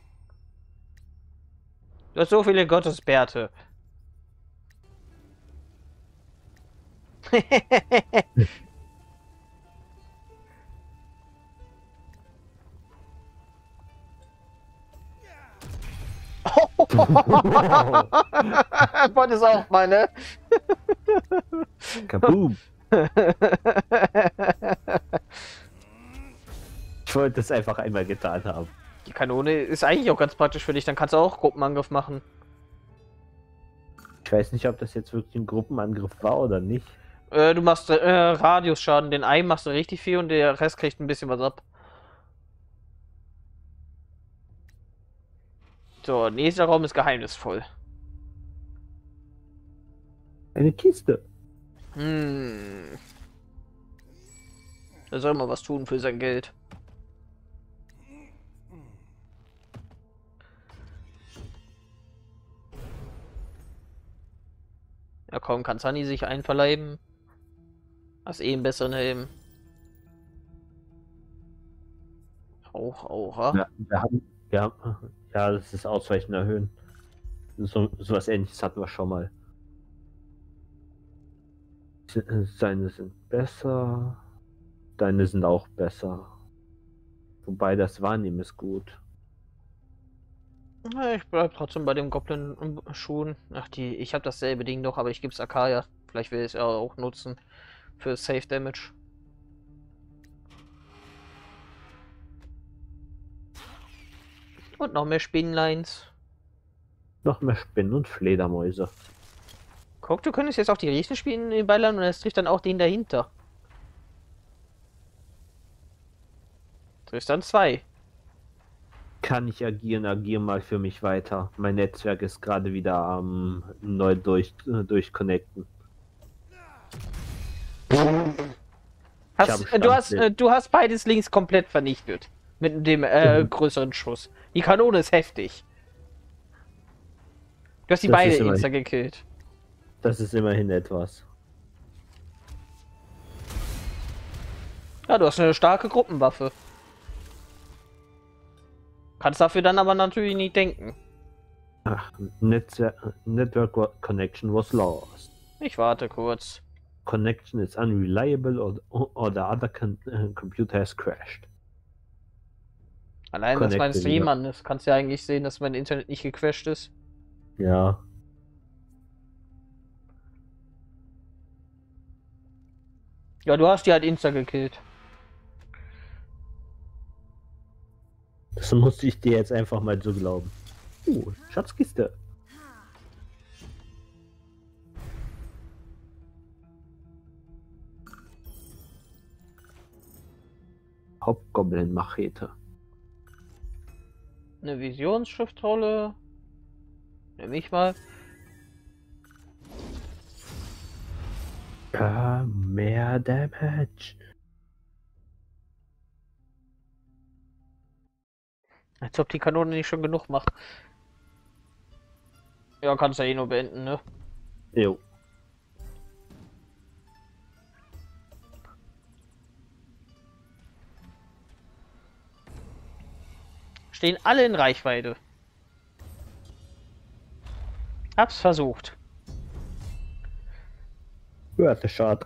Du hast so viele Gottesbärte. Bot ist auch meine. Kaboom! Ich wollte es einfach einmal getan haben. Die Kanone ist eigentlich auch ganz praktisch für dich, dann kannst du auch Gruppenangriff machen. Ich weiß nicht, ob das jetzt wirklich ein Gruppenangriff war oder nicht. Du machst Radiusschaden, den einen machst du richtig viel und der Rest kriegt ein bisschen was ab. So, nächster Raum ist geheimnisvoll. Eine Kiste. Er soll mal was tun für sein Geld. Ja komm, kann Sunny sich einverleiben? Hast eh einen besseren Helm. Auch, Ja, ja, das ist Ausweichen erhöhen. Sowas ähnliches hatten wir schon mal. Seine sind besser. Deine sind auch besser. Wobei das Wahrnehmen ist gut. Ich bleib trotzdem bei dem Goblin-Schuhen. Ach, ich habe dasselbe Ding noch, aber ich gebe es Akaya. Vielleicht will ich es ja auch nutzen für Safe Damage. Und noch mehr Spinnleins. Noch mehr Spinnen und Fledermäuse. Guck, du könntest jetzt auf die Riesenspinnen ballern und es trifft dann auch den dahinter. Trifft dann 2. Kann ich agieren? Agier mal für mich weiter. Mein Netzwerk ist gerade wieder am neu durchconnecten. Du hast beides links komplett vernichtet. Mit dem größeren Schuss. Die Kanone ist heftig. Du hast die beide insta gekillt. Das ist immerhin etwas. Ja, du hast eine starke Gruppenwaffe. Kannst dafür dann aber natürlich nicht denken. Ach, Network connection was lost. Ich warte kurz. Connection is unreliable or the other computer has crashed. Allein, dass mein Stream an ist, kannst du ja eigentlich sehen, dass mein Internet nicht gecrashed ist. Ja. Ja, du hast die halt insta gekillt. Das musste ich dir jetzt einfach mal so glauben. Schatzkiste. Hauptgoblin-Machete. Eine Visionsschriftrolle. Nehme ich mal. Ja, mehr Damage. Als ob die Kanone nicht schon genug macht. Ja, kannst ja eh nur beenden, ne? Jo. Stehen alle in Reichweite. Hab's versucht. Worth a shot.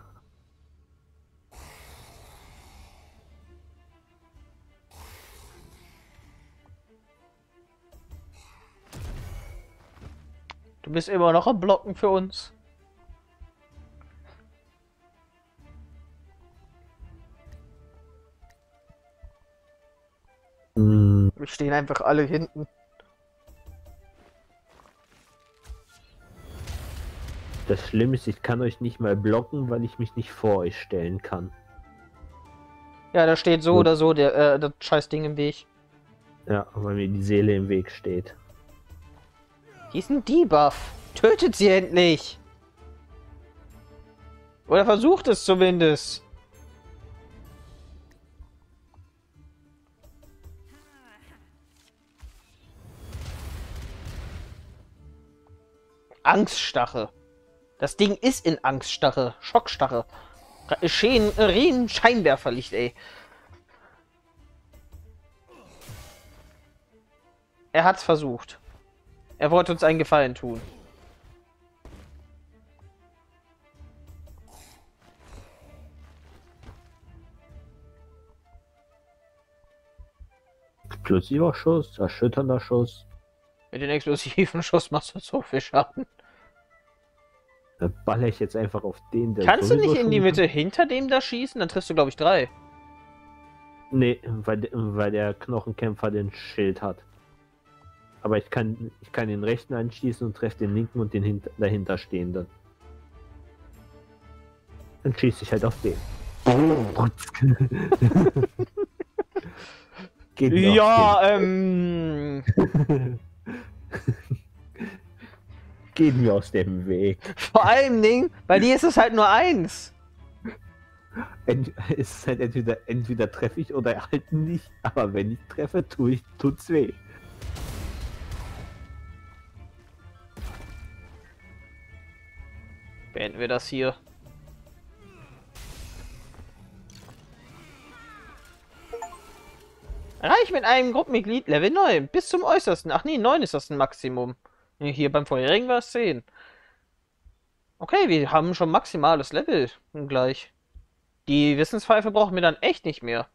Du bist immer noch am Blocken für uns. Wir stehen einfach alle hinten. Das Schlimme ist, ich kann euch nicht mal blocken, weil ich mich nicht vor euch stellen kann. Ja, da steht so oder so das scheiß Ding im Weg. Ja, weil mir die Seele im Weg steht. Die ist ein Debuff. Tötet sie endlich! Oder versucht es zumindest. Angststache. Das Ding ist in Angststache. Schockstache. Scheinwerferlicht, ey. Er hat's versucht. Er wollte uns einen Gefallen tun. Explosiver Schuss, erschütternder Schuss. Mit den explosiven Schuss machst du so viel Schaden. Dann baller ich jetzt einfach auf den, der. Kannst du nicht in die Mitte hinter dem da schießen? Dann triffst du, glaube ich, 3. Nee, weil der Knochenkämpfer den Schild hat. Aber ich kann den rechten anschießen und treffe den linken und den dahinter stehenden. Dann schieße ich halt auf den. Geht ja, Gehen wir aus dem Weg. Vor allem Ding, bei dir ist es halt nur 1. Es ist halt entweder treffe ich oder halt nicht. Aber wenn ich treffe, tut's weh. Beenden wir das hier. Erreicht mit einem Gruppenmitglied Level 9 bis zum äußersten. Ach nee, 9 ist das ein Maximum. Hier beim vorherigen war es 10. Okay, wir haben schon maximales Level gleich. Die Wissenspfeife brauchen wir dann echt nicht mehr.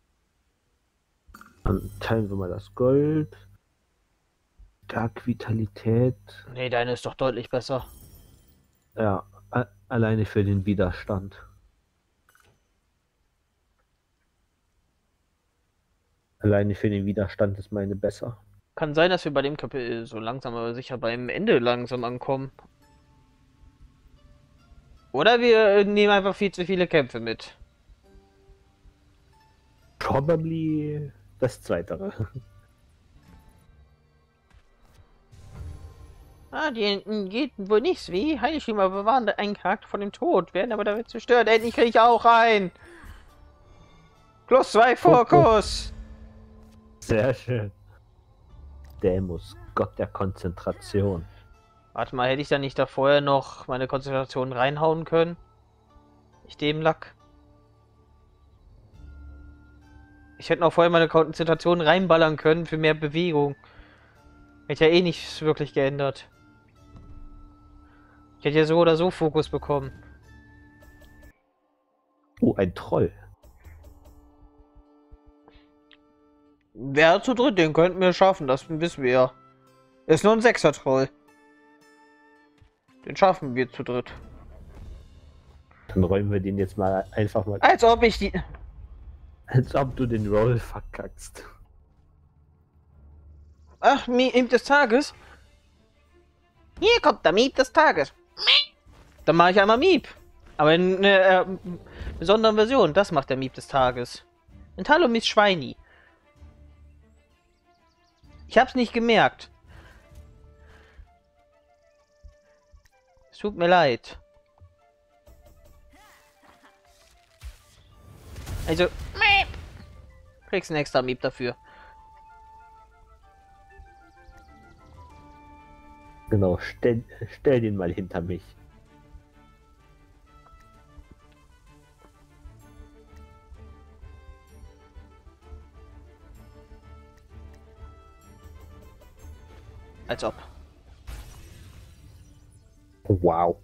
Dann teilen wir mal das Gold. Stark Vitalität. Nee, deine ist doch deutlich besser. Ja, alleine für den Widerstand. Alleine für den Widerstand ist meine besser. Kann sein, dass wir bei dem Kapitel so langsam aber sicher beim Ende langsam ankommen. Oder wir nehmen einfach viel zu viele Kämpfe mit. Probably das Zweitere. Ah, die geht wohl nichts wie. Heiligtümer bewahren einen Charakter von dem Tod, werden aber damit zerstört. Endlich kriege ich auch rein. +2 Fokus. Sehr schön. Demus, Gott der Konzentration. Warte mal, hätte ich da nicht da vorher noch meine Konzentration reinhauen können? Ich dem Lack. Ich hätte noch vorher meine Konzentration reinballern können für mehr Bewegung. Hätte ja eh nichts wirklich geändert. Ich hätte ja so oder so Fokus bekommen. Oh, ein Troll. Wer zu dritt, den könnten wir schaffen, das wissen wir ja. Ist nur ein 6er-Troll. Den schaffen wir zu dritt. Dann räumen wir den jetzt mal einfach mal. Als ob ich die... Als ob du den Roll verkackst. Ach, Miep des Tages? Hier kommt der Miep des Tages. Dann mache ich einmal Miep. Aber in einer besonderen Version. Das macht der Miep des Tages. In Talomis Schweini. Ich hab's nicht gemerkt. Es tut mir leid. Also, Miep. Kriegst einen extra Miep dafür. Genau, stell den mal hinter mich. Als ob. Wow.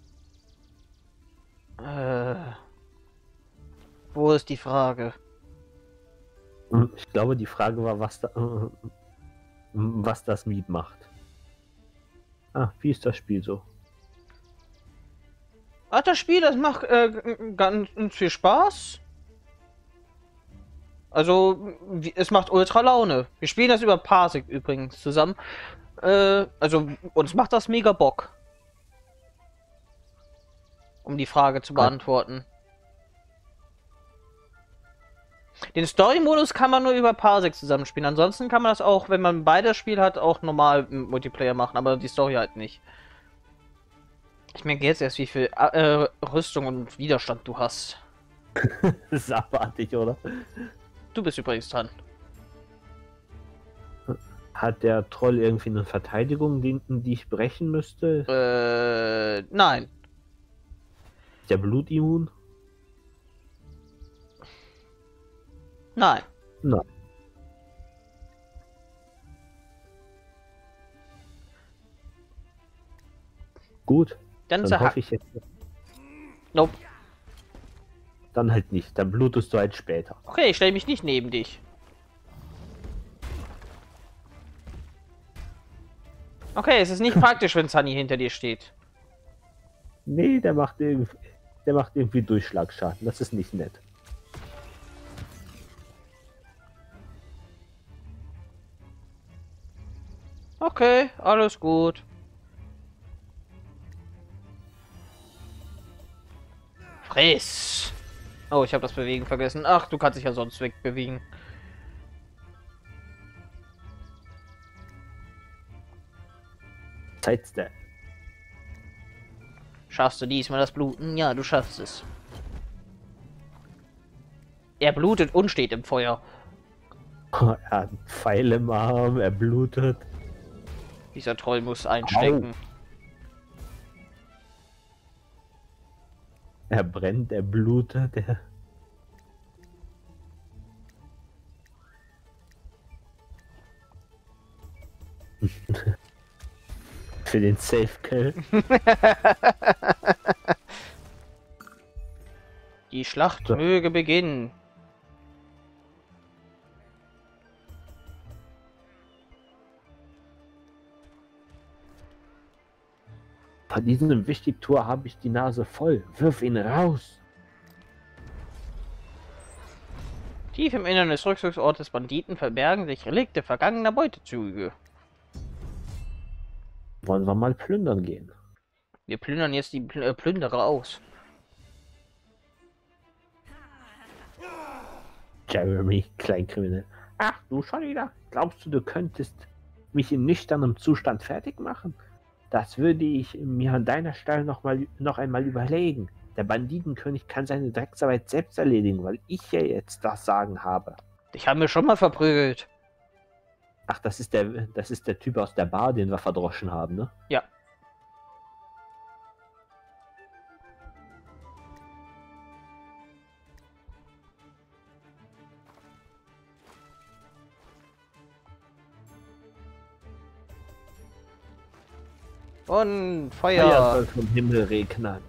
Wo ist die Frage? Ich glaube, die Frage war, was das Miep macht. Ah, wie ist das Spiel so? Ach, das Spiel, das macht ganz viel Spaß. Also, es macht ultra Laune. Wir spielen das über Parsec übrigens zusammen. Also, uns macht das mega Bock. Um die Frage zu beantworten. Den Story-Modus kann man nur über Parsec zusammenspielen. Ansonsten kann man das auch, wenn man beide Spiel hat, auch normal im Multiplayer machen, aber die Story halt nicht. Ich merke jetzt erst, wie viel Rüstung und Widerstand du hast. Das ist abartig, oder? Du bist übrigens dran. Hat der Troll irgendwie eine Verteidigung, die ich brechen müsste? Nein. Ist der blutimmun? Nein. Nein. Gut. Dann hoffe ich jetzt. Nope. Dann halt nicht. Dann blutest du halt später. Okay, ich stelle mich nicht neben dich. Okay, es ist nicht praktisch, wenn Sunny hinter dir steht. Nee, der macht irgendwie Durchschlagsschaden. Das ist nicht nett. Okay, alles gut. Friss. Oh, ich habe das Bewegen vergessen. Ach, du kannst dich ja sonst wegbewegen. Sidestep. Schaffst du diesmal das Bluten? Ja, du schaffst es. Er blutet und steht im Feuer. Er hat einen Pfeil im Arm, er blutet. Dieser Troll muss einstecken. Au. Er brennt, er blutet, er... Für den Safe Kill. Die Schlacht möge beginnen. Bei diesem Wichtigtour habe ich die Nase voll. Wirf ihn raus. Tief im Innern des Rückzugsortes des Banditen verbergen sich Relikte vergangener Beutezüge. Wollen wir mal plündern gehen? Wir plündern jetzt die Plünderer aus. Jeremy, Kleinkriminell. Ach, du schon wieder? Glaubst du könntest mich in nüchternem Zustand fertig machen? Das würde ich mir an deiner Stelle noch einmal überlegen. Der Banditenkönig kann seine Drecksarbeit selbst erledigen, weil ich ja jetzt das Sagen habe. Dich haben wir schon mal verprügelt. Ach, das ist der Typ aus der Bar, den wir verdroschen haben, ne? Ja. Und Feuer. Feuer soll vom Himmel regnen.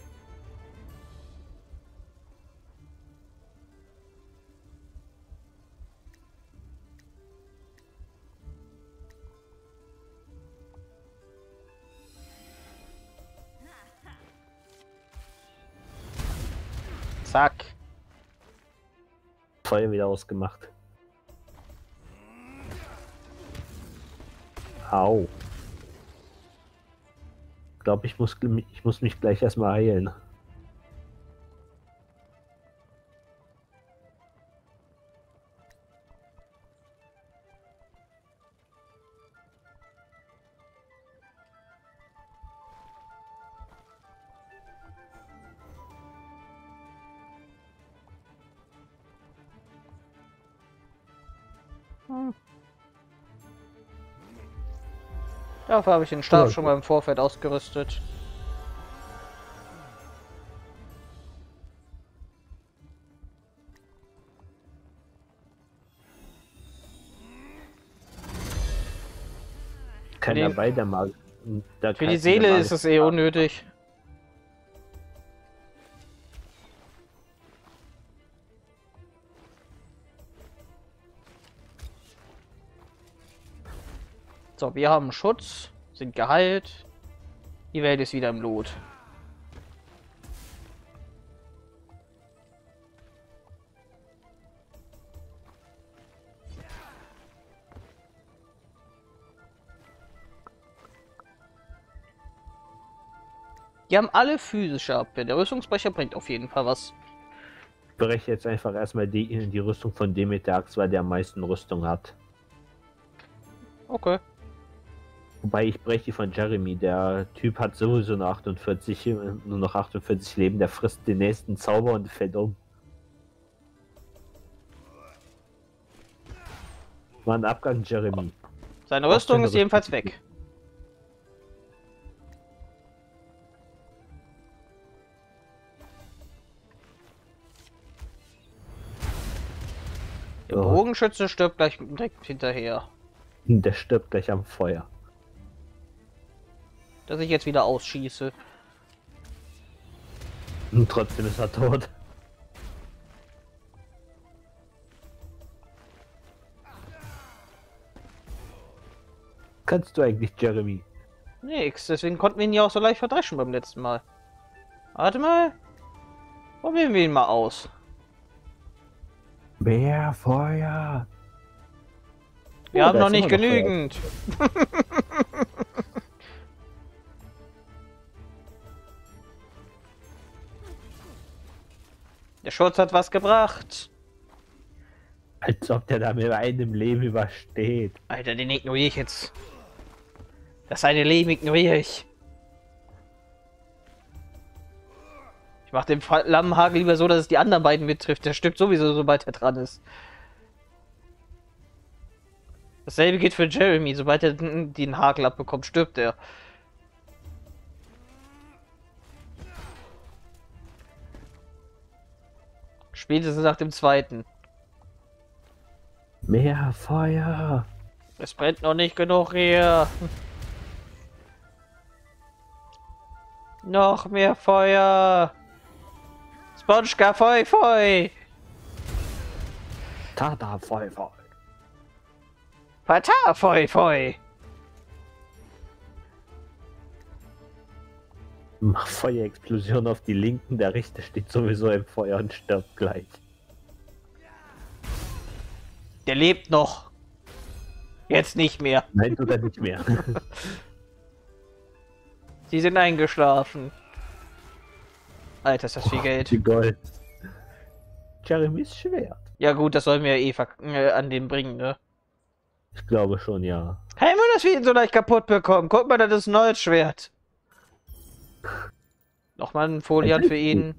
Zack. Feuer wieder ausgemacht. Au. Ich glaube, ich muss mich gleich erstmal heilen. Dafür habe ich den Stab schon mal im Vorfeld ausgerüstet. Keiner bei der Mag. Für die Seele ist es eh unnötig. So, wir haben Schutz, sind geheilt. Die Welt ist wieder im Lot. Die haben alle physische Abwehr. Der Rüstungsbrecher bringt auf jeden Fall was. breche jetzt einfach erstmal die Rüstung von Demeter, weil der am meisten Rüstung hat. Okay. Wobei ich breche die von Jeremy. Der Typ hat sowieso nur 48, nur noch 48 Leben. Der frisst den nächsten Zauber und fällt um. War ein Abgang, Jeremy. Seine Rüstung ist jedenfalls weg. Der Bogenschütze stirbt gleich direkt hinterher. Der stirbt gleich am Feuer. Dass ich jetzt wieder ausschieße. Und trotzdem ist er tot. Kannst du eigentlich, Jeremy? Nix, deswegen konnten wir ihn ja auch so leicht verdreschen beim letzten Mal. Warte mal. Probieren wir ihn mal aus. Mehr Feuer! Wir Oh, haben da noch ist nicht immer noch Feuer. genügend. Der Schutz hat was gebracht. Als ob der da mit einem Leben übersteht. Alter, den ignoriere ich jetzt. Das eine Leben ignoriere ich. Ich mach den Flammenhagel lieber so, dass es die anderen beiden mittrifft. Der stirbt sowieso, sobald er dran ist. Dasselbe geht für Jeremy. Sobald er den Hagel abbekommt, stirbt er. Spätestens nach dem zweiten. Mehr Feuer! Es brennt noch nicht genug hier. Noch mehr Feuer. Sponschka, Feu, Feu. Tada, Feuer! Pata, Feu, Feu. Mach Feuerexplosion auf die Linken, der Rechte steht sowieso im Feuer und stirbt gleich. Der lebt noch. Jetzt nicht mehr. Nein, tut er nicht mehr. Sie sind eingeschlafen. Alter, ist das viel Geld. Die Gold. Jeremys Schwert. Ja gut, das sollen wir ja an den bringen, ne? Ich glaube schon, ja. Kein Wunder, dass wir ihn so leicht kaputt bekommen. Guck mal, das ist ein neues Schwert. Nochmal ein Folian für ihn.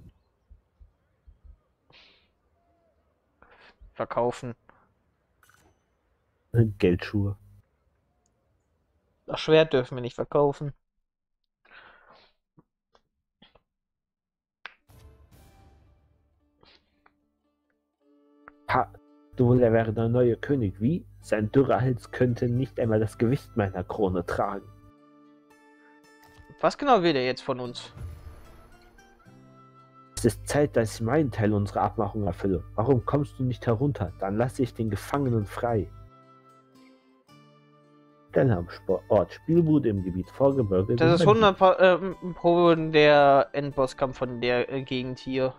Verkaufen. Geldschuhe. Das Schwert dürfen wir nicht verkaufen. Ha, du wohl, er wäre der neue König. Wie? Sein dürrer Hals könnte nicht einmal das Gewicht meiner Krone tragen. Was genau will er jetzt von uns? Es ist Zeit, dass ich meinen Teil unserer Abmachung erfülle. Warum kommst du nicht herunter? Dann lasse ich den Gefangenen frei. Stelle am Ort Spielbude im Gebiet Vorgebirge. Das ist 100 Pro der Endbosskampf von der Gegend hier.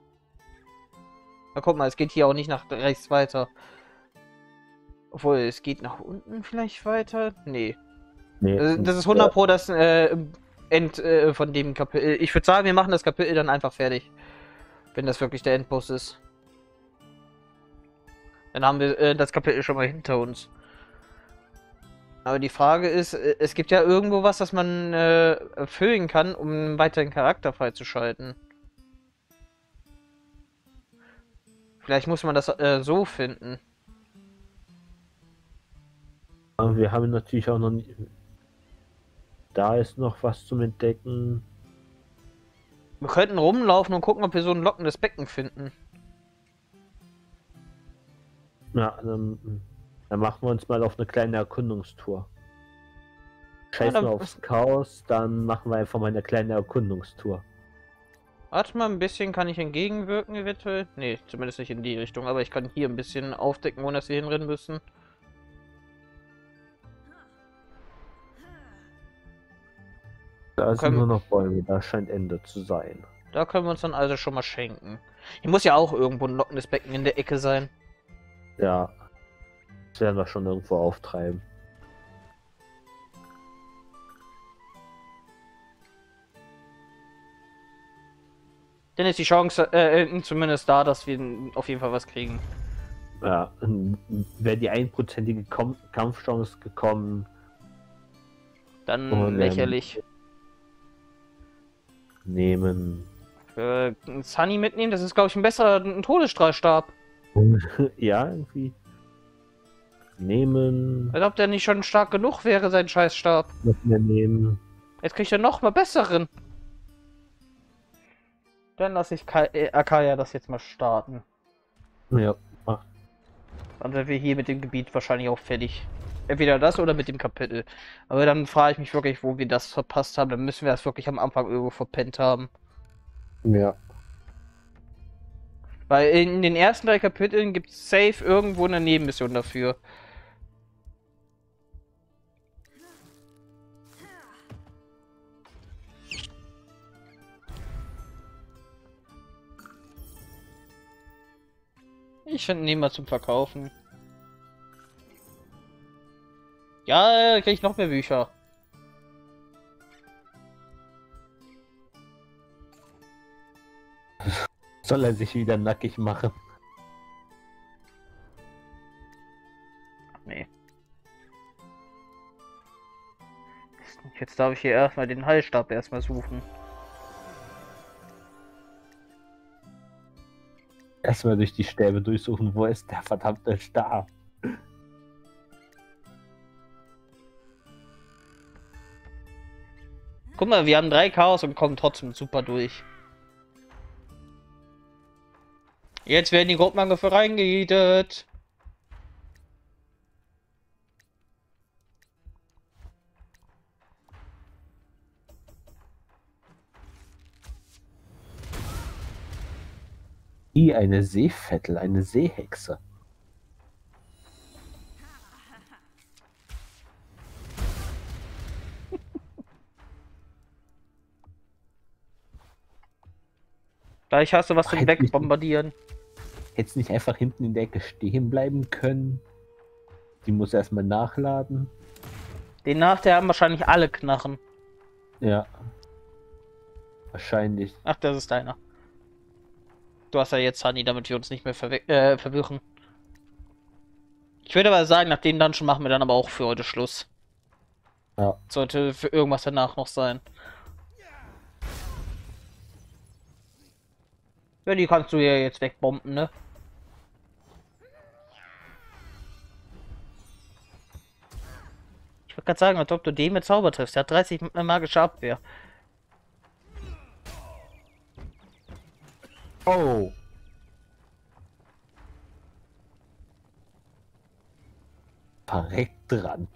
Na guck mal, es geht hier auch nicht nach rechts weiter. Obwohl, es geht nach unten vielleicht weiter? Nee. Nee, Das ist 100 Pro das End von dem Kapitel. Ich würde sagen, wir machen das Kapitel dann einfach fertig. Wenn das wirklich der Endboss ist. Dann haben wir das Kapitel schon mal hinter uns. Aber die Frage ist, es gibt ja irgendwo was, das man erfüllen kann, um einen weiteren Charakter freizuschalten. Vielleicht muss man das so finden. Aber wir haben natürlich auch noch nicht... Da ist noch was zum Entdecken. Wir könnten rumlaufen und gucken, ob wir so ein lockendes Becken finden. Ja, dann machen wir uns mal auf eine kleine Erkundungstour. Scheißen wir aufs Chaos, dann machen wir einfach mal eine kleine Erkundungstour. Warte mal, ein bisschen kann ich entgegenwirken eventuell. Nee, zumindest nicht in die Richtung, aber ich kann hier ein bisschen aufdecken, ohne dass wir hinrennen müssen. Da sind nur noch Bäume, da scheint Ende zu sein. Da können wir uns dann also schon mal schenken. Hier muss ja auch irgendwo ein lockendes Becken in der Ecke sein. Ja. Das werden wir schon irgendwo auftreiben. Dann ist die Chance zumindest da, dass wir auf jeden Fall was kriegen. Ja, wäre die 1%ige Kampfchance gekommen. Dann lächerlich. Nehmen. Sunny mitnehmen, das ist, glaube ich, ein besserer Todesstrahlstab. Ja, irgendwie. Nehmen. Als ob der nicht schon stark genug wäre, sein Scheißstab. Noch mehr nehmen. Jetzt kriegt er noch mal besseren. Dann lasse ich Akaya das jetzt mal starten. Ja, mach. Dann sind wir hier mit dem Gebiet wahrscheinlich auch fertig. Entweder das oder mit dem Kapitel. Aber dann frage ich mich wirklich, wo wir das verpasst haben. Dann müssen wir das wirklich am Anfang irgendwo verpennt haben. Ja. Weil in den ersten 3 Kapiteln gibt es safe irgendwo eine Nebenmission dafür. Ich finde ihn mal zum Verkaufen. Ja, krieg ich noch mehr Bücher. Soll er sich wieder nackig machen? Nee. Jetzt darf ich hier erstmal den Heilstab erstmal suchen. Erstmal durch die Stäbe durchsuchen, wo ist der verdammte Stab? Guck mal, wir haben 3 Chaos und kommen trotzdem super durch. Jetzt werden die Gruppenangriffe reingejietet. Wie eine Seevettel, eine Seehexe. Gleich hast du was zum Wegbombardieren. Hättest nicht einfach hinten in der Ecke stehen bleiben können? Die muss erstmal nachladen. Den Nachteil haben wahrscheinlich alle Knarren. Ja. Wahrscheinlich. Ach, das ist deiner. Du hast ja jetzt Honey, damit wir uns nicht mehr verwirren. Ich würde aber sagen, nach dem Dungeon machen wir dann aber auch für heute Schluss. Ja. Sollte für irgendwas danach noch sein. Ja, die kannst du ja jetzt wegbomben, ne? Ich wollte gerade sagen, als ob du den mit Zauber triffst. Der hat 30 magische Abwehr. Oh. Verreckt dran.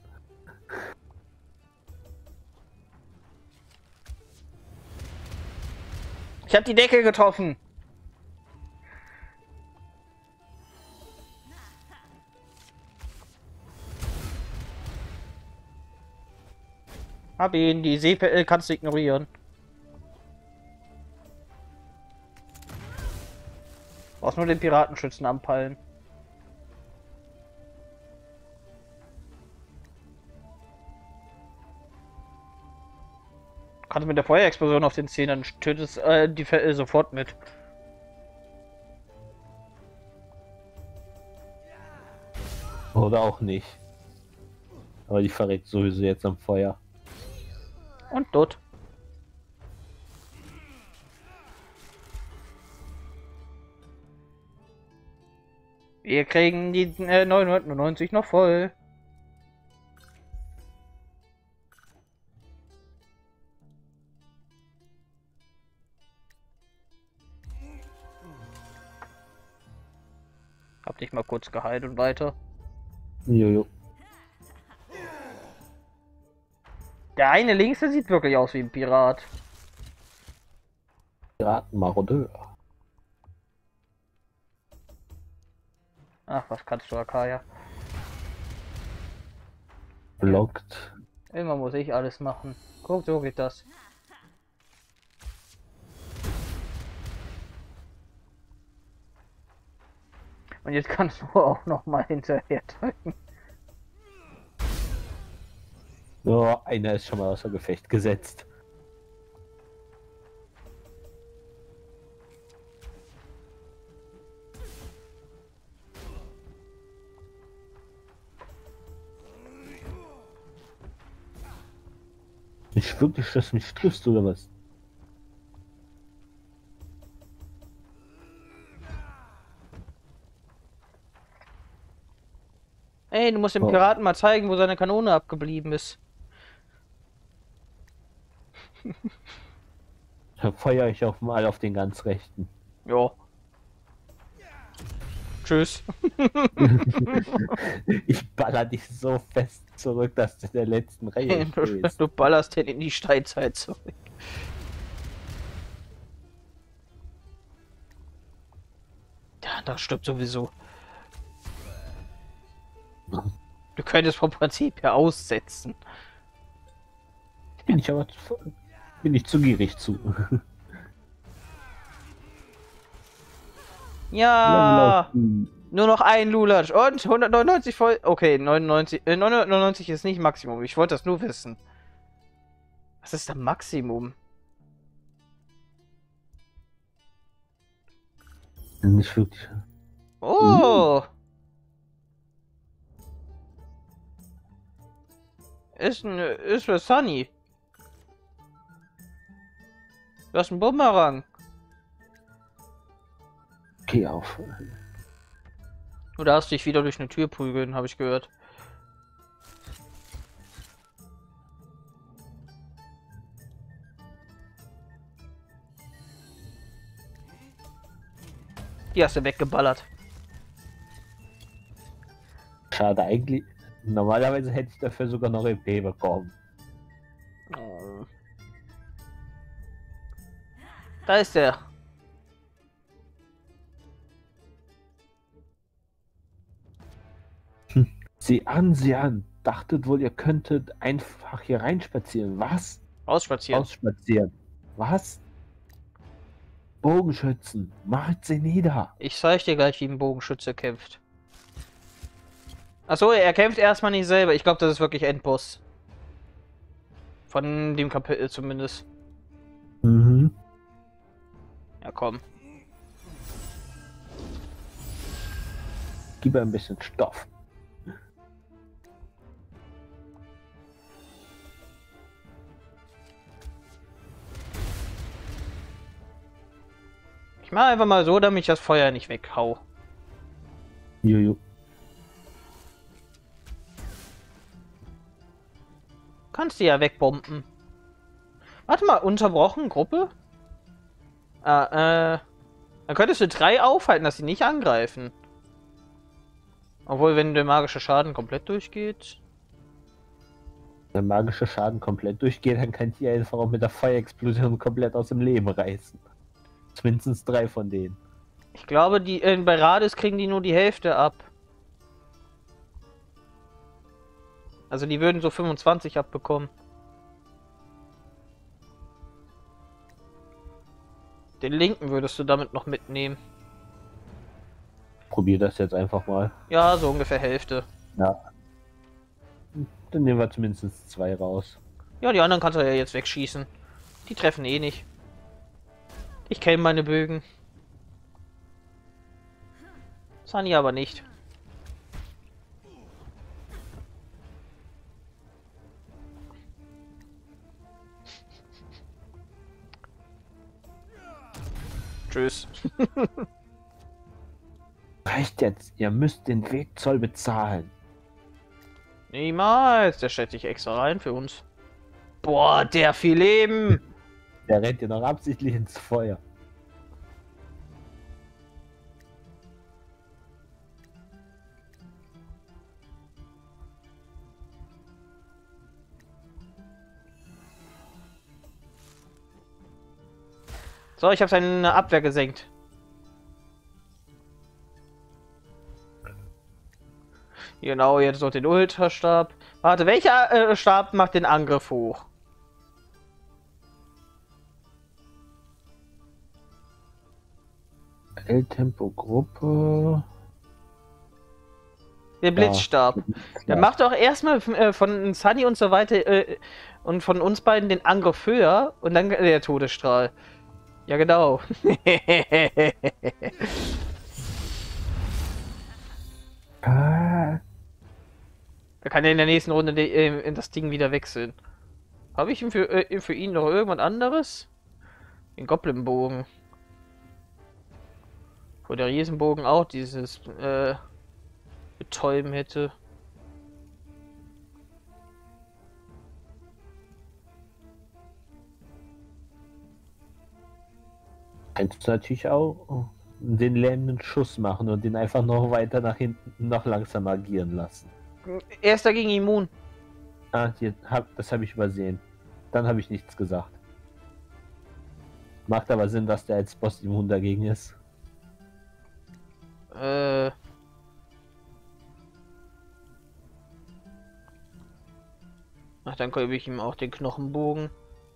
Ich habe die Decke getroffen. Hab ihn, die See kannst du ignorieren. Brauchst nur den Piratenschützen anpeilen. Kannst mit der Feuerexplosion auf den Zähnen, dann tötest die sofort mit. Oder auch nicht. Aber die verreckt sowieso jetzt am Feuer. Und dort. Wir kriegen die 990 noch voll. Hab dich mal kurz geheilt und weiter. Jojo. Der eine links, der sieht wirklich aus wie ein Pirat. Piratenmarodeur. Ach, was kannst du, Akaya? Blockt. Immer muss ich alles machen. Guck, so geht das. Und jetzt kannst du auch noch mal hinterher drücken. Ja, einer ist schon mal außer Gefecht gesetzt. Nicht wirklich, dass du mich triffst, oder was? Ey, du musst dem Oh. Piraten mal zeigen, wo seine Kanone abgeblieben ist. Da feuer ich auch mal auf den ganz rechten. Jo. Tschüss. Ich baller dich so fest zurück, dass du in der letzten Reihe stehst. Du ballerst den in die Steinzeit zurück. Der andere stirbt sowieso. Du könntest vom Prinzip her aussetzen. Bin ich zu gierig zu. Ja, nur noch ein Lulatsch und 199 voll. Okay, 999 ist nicht Maximum. Ich wollte das nur wissen. Was ist das Maximum? Nicht wirklich. Oh! Ist für Sunny. Du hast einen Bumerang. Geh auf. Du darfst dich wieder durch eine Tür prügeln, habe ich gehört. Die hast du weggeballert. Schade, eigentlich. Normalerweise hätte ich dafür sogar noch EP bekommen. Oh. Da ist er. Sieh an, sieh an. Dachtet wohl, ihr könntet einfach hier reinspazieren. Was? Ausspazieren. Ausspazieren. Was? Bogenschützen. Macht sie nieder. Ich zeig dir gleich, wie ein Bogenschütze kämpft. Achso, er kämpft erstmal nicht selber. Ich glaube, das ist wirklich Endboss. Von dem Kapitel zumindest. Mhm. Ja, komm. Gib ein bisschen Stoff. Ich mache einfach mal so, damit ich das Feuer nicht weghau. Juju. Kannst du ja wegbomben. Warte mal, unterbrochen, Gruppe? Dann könntest du 3 aufhalten, dass sie nicht angreifen. Obwohl, wenn der magische Schaden komplett durchgeht. Wenn magischer Schaden komplett durchgeht, dann kann ich die einfach auch mit der Feuerexplosion komplett aus dem Leben reißen. Zumindest 3 von denen. Ich glaube, die bei Radis kriegen die nur die Hälfte ab. Also die würden so 25 abbekommen. Den linken würdest du damit noch mitnehmen. Probier das jetzt einfach mal. Ja, so ungefähr Hälfte. Ja. Dann nehmen wir zumindest 2 raus. Ja, die anderen kannst du ja jetzt wegschießen. Die treffen eh nicht. Ich kenne meine Bögen. Sunny aber nicht. Tschüss. Reicht jetzt, ihr müsst den Wegzoll bezahlen. Niemals. Der stellt sich extra rein für uns. Boah, der viel Leben. Der rennt dir noch absichtlich ins Feuer. So, ich habe seine Abwehr gesenkt. Genau, jetzt noch den Ultrastab. Warte, welcher Stab macht den Angriff hoch? L-Tempo-Gruppe. Der Blitzstab. Der macht doch erstmal von Sunny und so weiter und von uns beiden den Angriff höher und dann der Todesstrahl. Ja, genau. Ah, Da kann er in der nächsten Runde in das Ding wieder wechseln. Habe ich für ihn noch irgendwas anderes? Den Goblin-Bogen. Wo der Riesenbogen auch dieses Betäuben hätte. Kannst du natürlich auch den lähmenden Schuss machen und den einfach noch weiter nach hinten, noch langsamer agieren lassen. Er ist dagegen immun. Ah, das habe ich übersehen. Dann habe ich nichts gesagt. Macht aber Sinn, dass der als Boss immun dagegen ist. Ach, dann gebe ich ihm auch den Knochenbogen.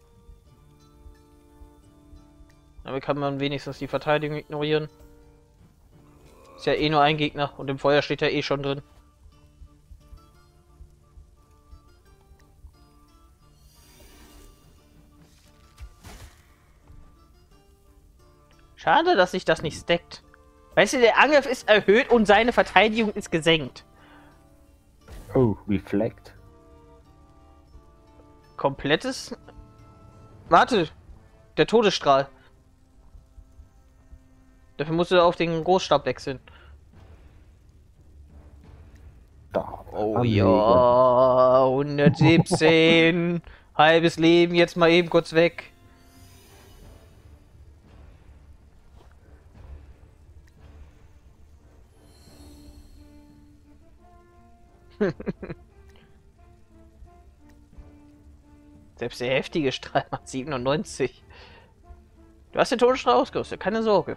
Damit kann man wenigstens die Verteidigung ignorieren. Ist ja eh nur ein Gegner und im Feuer steht ja eh schon drin. Schade, dass sich das nicht stackt. Weißt du, der Angriff ist erhöht und seine Verteidigung ist gesenkt. Oh, Reflect. Komplettes... Warte. Der Todesstrahl. Dafür musst du auf den Großstab wechseln. Da, Oh Anlegen. ja, 117. Halbes Leben, jetzt mal eben kurz weg. Selbst der heftige Strahl macht 97. Du hast den Todesstrahl ausgerüstet, keine Sorge.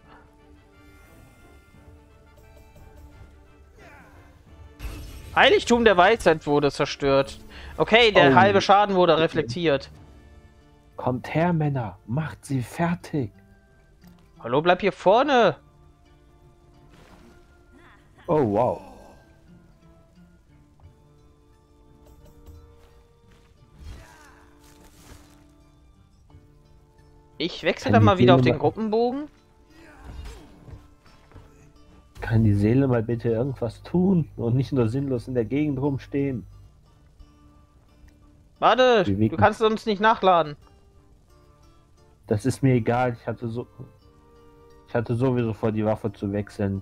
Heiligtum der Weisheit wurde zerstört. Okay, der halbe Schaden wurde reflektiert. Kommt her, Männer, macht sie fertig. Hallo, bleib hier vorne. Oh, wow. Ich wechsle Kann dann die mal wieder auf Seele den mal- Gruppenbogen. Kann die Seele mal bitte irgendwas tun und nicht nur sinnlos in der Gegend rumstehen? Warte, Bewegen. du kannst uns nicht nachladen. Das ist mir egal, ich hatte sowieso vor, die Waffe zu wechseln.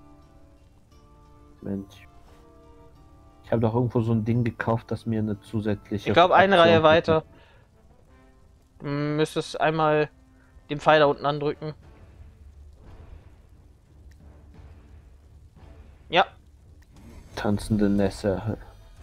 Mensch. Ich habe doch irgendwo so ein Ding gekauft, das mir eine zusätzliche... Ich glaube, eine Option Reihe bietet. weiter. Du müsstest einmal den Pfeil da unten andrücken. Ja, Tanzende Nässe.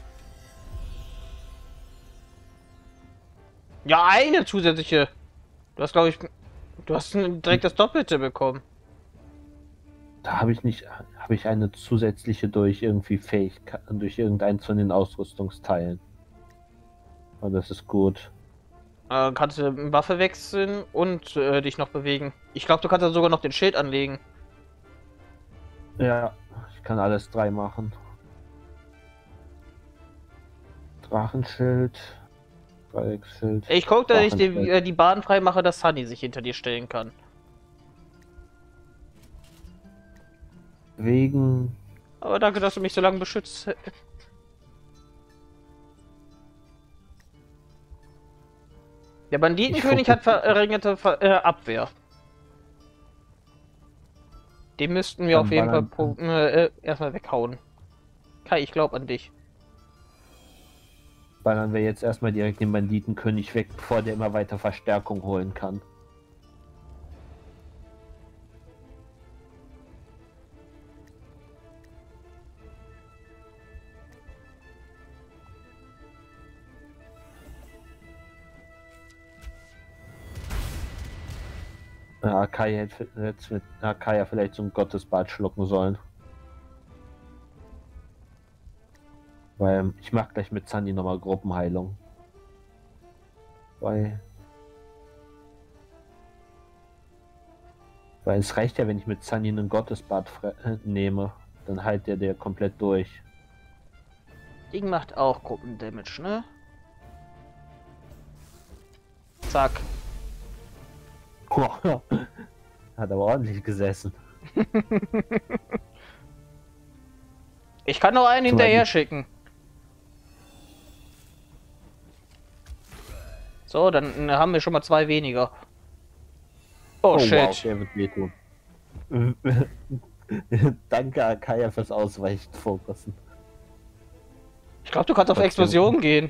ja, eine zusätzliche. Du hast, glaube ich, direkt das Doppelte bekommen. Da habe ich eine zusätzliche durch irgendwie Fähigkeit, durch irgendeins von den Ausrüstungsteilen. Und das ist gut. Kannst du eine Waffe wechseln und dich noch bewegen. Ich glaube, du kannst dann sogar noch den Schild anlegen. Ja, ich kann alles 3 machen. Drachenschild, Dreiecksschild. Ich gucke, dass ich Drachenschild. die Bahn frei mache, dass Sunny sich hinter dir stellen kann. Wegen. Aber danke, dass du mich so lange beschützt. Der Banditenkönig hat verringerte Abwehr. Den müssten wir Dann auf jeden Fall ballern- erstmal weghauen. Kai, ich glaube an dich. Ballern wir jetzt erstmal direkt den Banditenkönig weg, bevor der immer weiter Verstärkung holen kann. Kai hätte jetzt mit Kai vielleicht so ein Gottesbad schlucken sollen. Weil ich mache gleich mit Sunny nochmal Gruppenheilung. Weil es reicht ja, wenn ich mit Sunny einen Gottesbad nehme. Dann heilt der komplett durch. Ding macht auch Gruppendamage, ne? Zack. Hat aber ordentlich gesessen. Ich kann noch einen Zum hinterher Beispiel- schicken. So, dann haben wir schon mal 2 weniger. Oh, shit. Wow, der wird wehtun. Danke, Akaya, fürs Ausweichen fokussen. Ich glaube, du kannst auf Explosion gehen.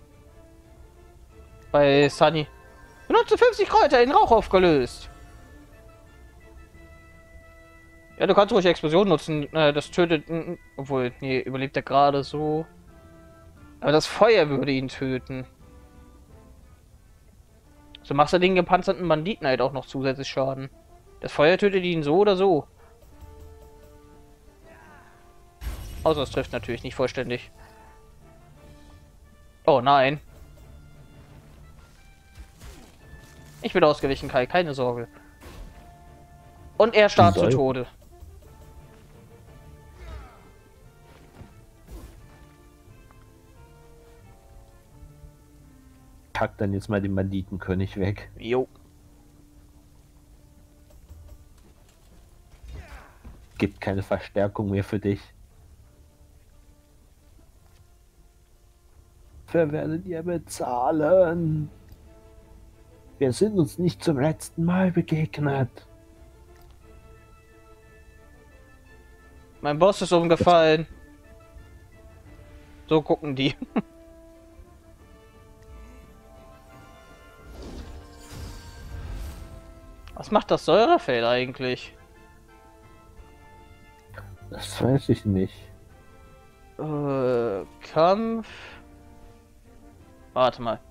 Bei Sunny. Benutze 50 Kräuter in Rauch aufgelöst. Ja, du kannst ruhig Explosion nutzen. Das tötet... Obwohl, nee, überlebt er gerade so. Aber das Feuer würde ihn töten. So machst du den gepanzerten Banditen halt auch noch zusätzlich Schaden. Das Feuer tötet ihn so oder so. Außer es trifft natürlich nicht vollständig. Oh nein. Ich bin ausgewichen, Kai, keine Sorge. Und er starb zu Tode. Pack dann jetzt mal den Banditenkönig weg. Jo. Gibt keine Verstärkung mehr für dich. Wer werdet ihr bezahlen? Wir sind uns nicht zum letzten Mal begegnet. Mein Boss ist umgefallen. So gucken die. Was macht das Säurefell eigentlich? Das weiß ich nicht. Kampf. Warte mal.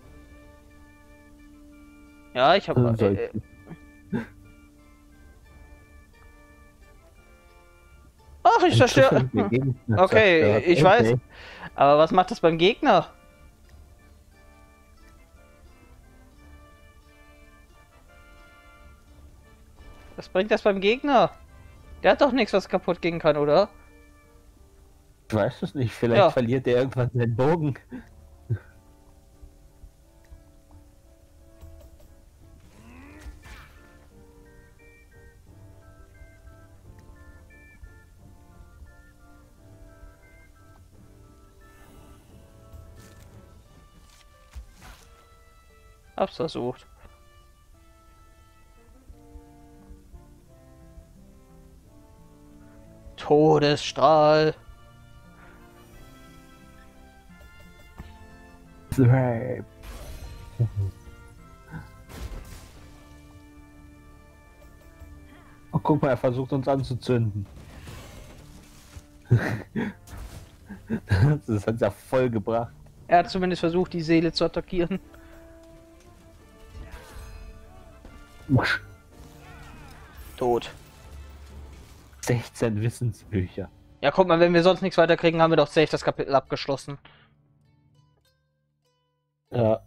Ja, ich habe. Ach, ich zerstöre. Okay, ich weiß. Aber was macht das beim Gegner? Was bringt das beim Gegner? Der hat doch nichts, was kaputt gehen kann, oder? Ich weiß es nicht. Vielleicht verliert er irgendwann seinen Bogen. Hab's versucht. Todesstrahl. Oh, guck mal, er versucht uns anzuzünden. Das hat ja voll gebracht. Er hat zumindest versucht, die Seele zu attackieren. Tot. 16 Wissensbücher. Ja, guck mal, wenn wir sonst nichts weiter kriegen, haben wir doch safe das Kapitel abgeschlossen. Ja.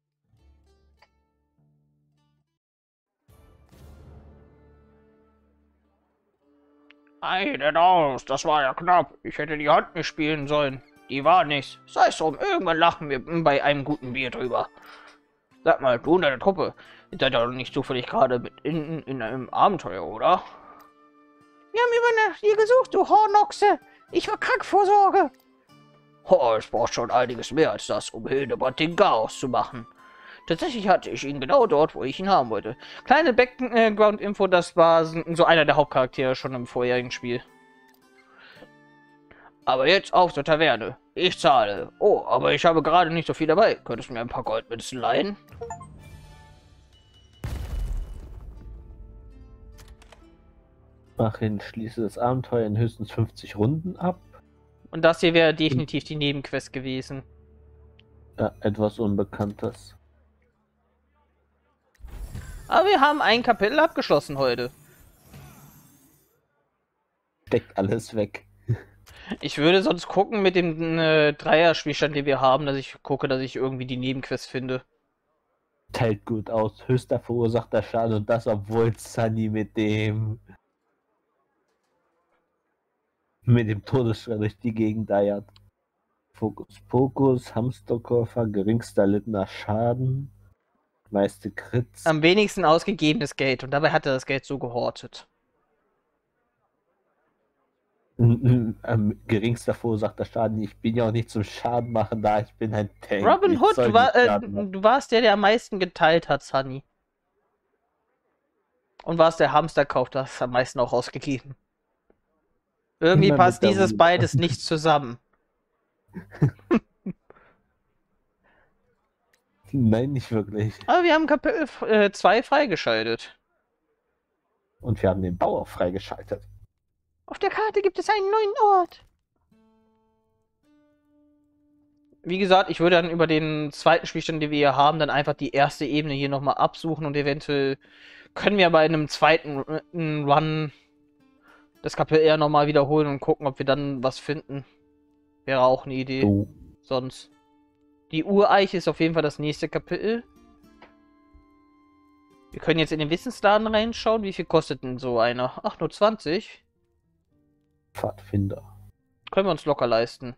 Ei, denn aus, das war ja knapp. Ich hätte die Hand nicht spielen sollen. Die war nichts. Sei es drum, irgendwann lachen wir bei einem guten Bier drüber. Sag mal, du und deine Truppe, ihr seid ja doch nicht zufällig gerade mit in einem Abenteuer, oder? Wir haben über nach dir gesucht, du Hornochse. Ich war krank vor Sorge. Oh, es braucht schon einiges mehr als das, um Hildebrand den Chaos zu machen. Tatsächlich hatte ich ihn genau dort, wo ich ihn haben wollte. Kleine Background-Info, das war so einer der Hauptcharaktere schon im vorherigen Spiel. Aber jetzt auf zur Taverne. Ich zahle. Oh, aber ich habe gerade nicht so viel dabei. Könntest du mir ein paar Goldmünzen leihen? Machin, schließe das Abenteuer in höchstens 50 Runden ab. Und das hier wäre definitiv die Nebenquest gewesen. Ja, etwas Unbekanntes. Aber wir haben ein Kapitel abgeschlossen heute. Steckt alles weg. Ich würde sonst gucken mit dem Dreier-Spielstand, den wir haben, dass ich gucke, dass ich irgendwie die Nebenquest finde. Teilt gut aus. Höchster verursachter Schaden und das, obwohl Sunny mit dem Todesstrahl durch die Gegend eiert. Fokus Pokus, Hamsterkoffer, geringster erlittener Schaden, meiste Crits. Am wenigsten ausgegebenes Geld und dabei hat er das Geld so gehortet. Geringster verursachter Schaden. Ich bin ja auch nicht zum Schaden machen da. Ich bin ein Tank. Robin Ich Hood, soll nicht Schaden machen. du warst der am meisten geteilt hat, Sunny. Und warst der Hamsterkauf, das hast am meisten auch ausgegeben. Irgendwie Immer passt mit der dieses Ruhe. beides nicht zusammen. Nein, nicht wirklich. Aber wir haben Kapitel 2 freigeschaltet. Und wir haben den Bauer freigeschaltet. Auf der Karte gibt es einen neuen Ort. Wie gesagt, ich würde dann über den zweiten Spielstand, den wir hier haben, dann einfach die erste Ebene hier nochmal absuchen und eventuell können wir bei einem zweiten Run das Kapitel eher nochmal wiederholen und gucken, ob wir dann was finden. Wäre auch eine Idee. So. Sonst. Die Ureiche ist auf jeden Fall das nächste Kapitel. Wir können jetzt in den Wissensladen reinschauen. Wie viel kostet denn so einer? Ach, nur 20. Pfadfinder. Können wir uns locker leisten.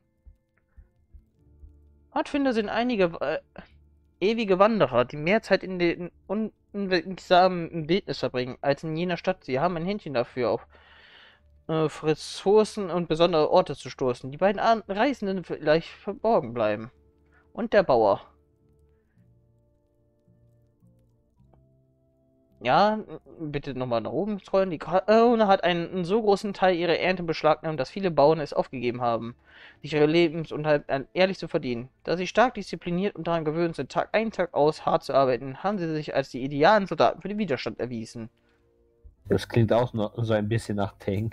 Pfadfinder sind einige ewige Wanderer, die mehr Zeit in den unwegsamen Wildnis verbringen, als in jener Stadt. Sie haben ein Händchen dafür, auf Ressourcen und besondere Orte zu stoßen. Die beiden Reisenden vielleicht verborgen bleiben. Und der Bauer. Ja, bitte nochmal nach oben scrollen. Die Krone hat einen so großen Teil ihrer Ernte beschlagnahmt, dass viele Bauern es aufgegeben haben, sich ihre Lebensunterhalt ehrlich zu verdienen. Da sie stark diszipliniert und daran gewöhnt sind, Tag ein, Tag aus hart zu arbeiten, haben sie sich als die idealen Soldaten für den Widerstand erwiesen. Das klingt auch noch so ein bisschen nach Tank.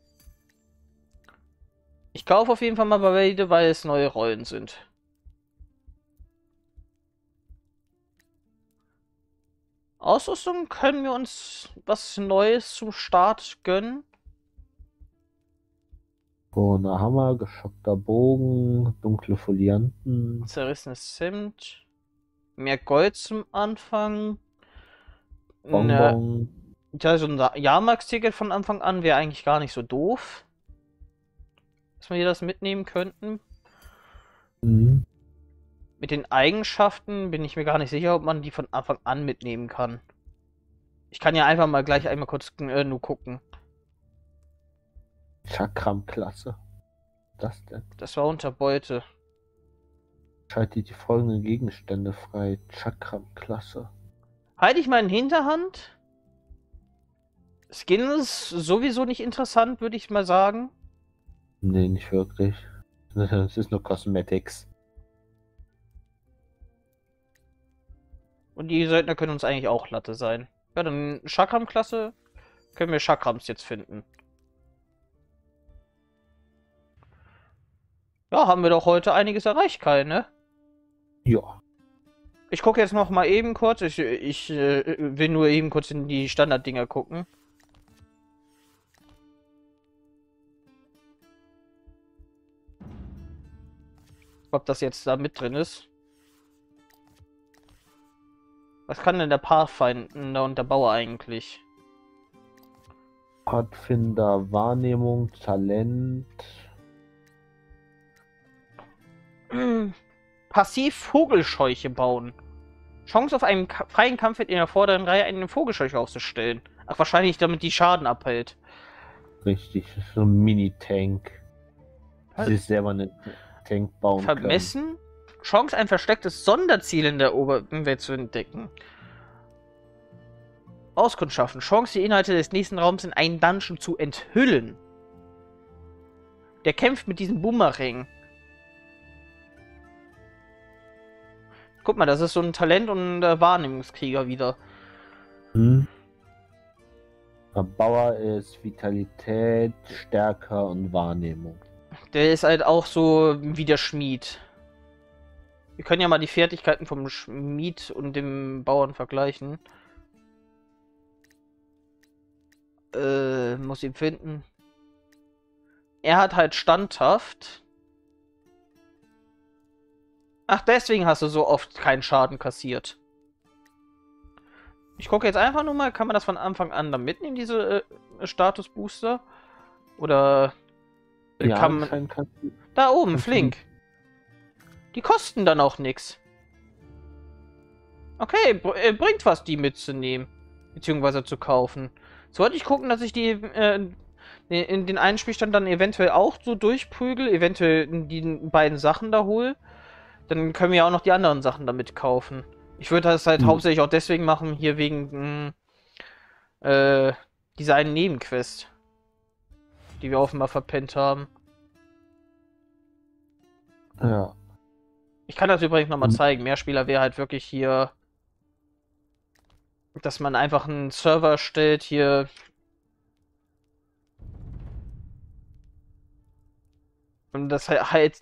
Ich kaufe auf jeden Fall mal beide, weil es neue Rollen sind. Ausrüstung können wir uns was Neues zum Start gönnen. Ohne Hammer, geschockter Bogen, dunkle Folianten. Zerrissenes Zimt. Mehr Gold zum Anfang. Bonbon. Ja, so ein Jahrmarktsticket von Anfang an wäre eigentlich gar nicht so doof. Dass wir hier das mitnehmen könnten. Mhm. Mit den Eigenschaften bin ich mir gar nicht sicher, ob man die von Anfang an mitnehmen kann. Ich kann ja einfach mal gleich einmal kurz nur gucken. Chakram-Klasse. Das denn? Das war unter Beute. Schaltet die folgenden Gegenstände frei. Chakram-Klasse. Halte ich mal in Hinterhand. Skin ist sowieso nicht interessant, würde ich mal sagen. Nee, nicht wirklich. Es ist nur Cosmetics. Und die Söldner können uns eigentlich auch Latte sein. Ja, dann Chakram-Klasse. Können wir Chakrams jetzt finden. Ja, haben wir doch heute einiges erreicht, Kai, ne? Ja. Ich gucke jetzt noch mal eben kurz. Ich will nur eben kurz in die Standarddinger gucken. Ob das jetzt da mit drin ist. Was kann denn der Pathfinder und der Bauer eigentlich? Pfadfinder, Wahrnehmung, Talent. Passiv Vogelscheuche bauen. Chance auf einen freien Kampf in der vorderen Reihe eine Vogelscheuche aufzustellen. Ach, wahrscheinlich damit die Schaden abhält. Richtig, so ein Mini-Tank. Sich selber einen Tank bauen können. Vermessen? Chance, ein verstecktes Sonderziel in der Oberwelt zu entdecken. Auskundschaften. Chance, die Inhalte des nächsten Raums in einen Dungeon zu enthüllen. Der kämpft mit diesem Boomerang. Guck mal, das ist so ein Talent- und Wahrnehmungskrieger wieder. Der Bauer ist Vitalität, Stärke und Wahrnehmung. Der ist halt auch so wie der Schmied. Wir können ja mal die Fertigkeiten vom Schmied und dem Bauern vergleichen. Muss ihn finden. Er hat halt standhaft. Ach, deswegen hast du so oft keinen Schaden kassiert. Ich gucke jetzt einfach nur mal, kann man das von Anfang an dann mitnehmen, diese Status-Booster? Oder Ja, kann man... anscheinend Da oben, kannst du- flink. Die kosten dann auch nichts. Okay, bringt was, die mitzunehmen. Beziehungsweise zu kaufen. So wollte ich gucken, dass ich die in den einen Spielstand dann eventuell auch so durchprügel, eventuell die beiden Sachen da hole, dann können wir ja auch noch die anderen Sachen damit kaufen. Ich würde das halt hauptsächlich auch deswegen machen, hier wegen dieser einen Nebenquest, die wir offenbar verpennt haben. Ja. Ich kann das übrigens nochmal zeigen. Mehrspieler wäre halt wirklich hier, dass man einfach einen Server stellt, hier. Und das halt,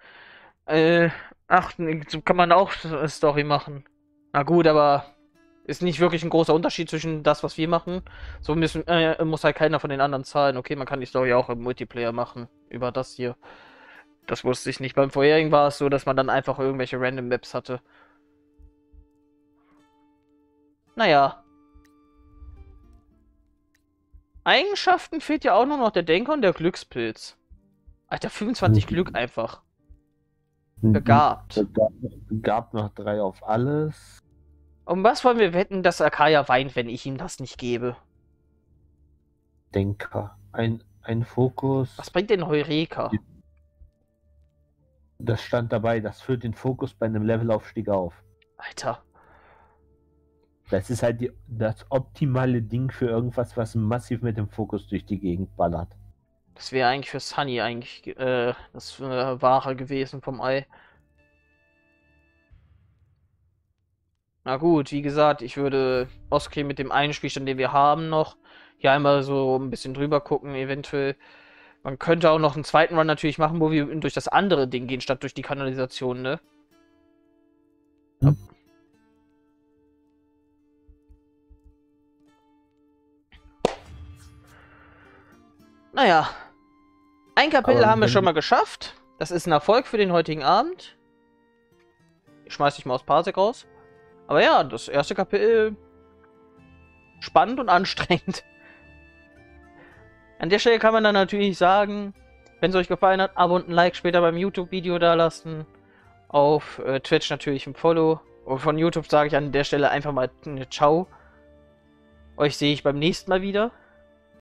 ach, so kann man auch eine Story machen. Na gut, aber ist nicht wirklich ein großer Unterschied zwischen das, was wir machen. So muss halt keiner von den anderen zahlen. Okay, man kann die Story auch im Multiplayer machen. Über das hier. Das wusste ich nicht. Beim vorherigen war es so, dass man dann einfach irgendwelche Random Maps hatte. Naja. Eigenschaften fehlt ja auch nur noch der Denker und der Glückspilz. Alter, 25 Glück einfach. Begabt. Begabt noch 3 auf alles. Um was wollen wir wetten, dass Akaya weint, wenn ich ihm das nicht gebe? Denker. Ein Fokus. Was bringt denn Heureka? Das stand dabei, das führt den Fokus bei einem Levelaufstieg auf. Alter. Das ist halt das optimale Ding für irgendwas, was massiv mit dem Fokus durch die Gegend ballert. Das wäre eigentlich für Sunny eigentlich das Wahre gewesen vom Ei. Na gut, wie gesagt, ich würde Oskar mit dem einen Spielstand, den wir haben, noch hier einmal so ein bisschen drüber gucken, eventuell. Man könnte auch noch einen zweiten Run natürlich machen, wo wir durch das andere Ding gehen, statt durch die Kanalisation, ne? Naja. Ein Kapitel haben wir schon mal geschafft. Das ist ein Erfolg für den heutigen Abend. Ich schmeiß dich mal aus Parsec raus. Aber ja, das erste Kapitel spannend und anstrengend. An der Stelle kann man dann natürlich sagen, wenn es euch gefallen hat, Abo und ein Like später beim YouTube-Video da lassen. Auf Twitch natürlich ein Follow. Und von YouTube sage ich an der Stelle einfach mal Ciao. Euch sehe ich beim nächsten Mal wieder.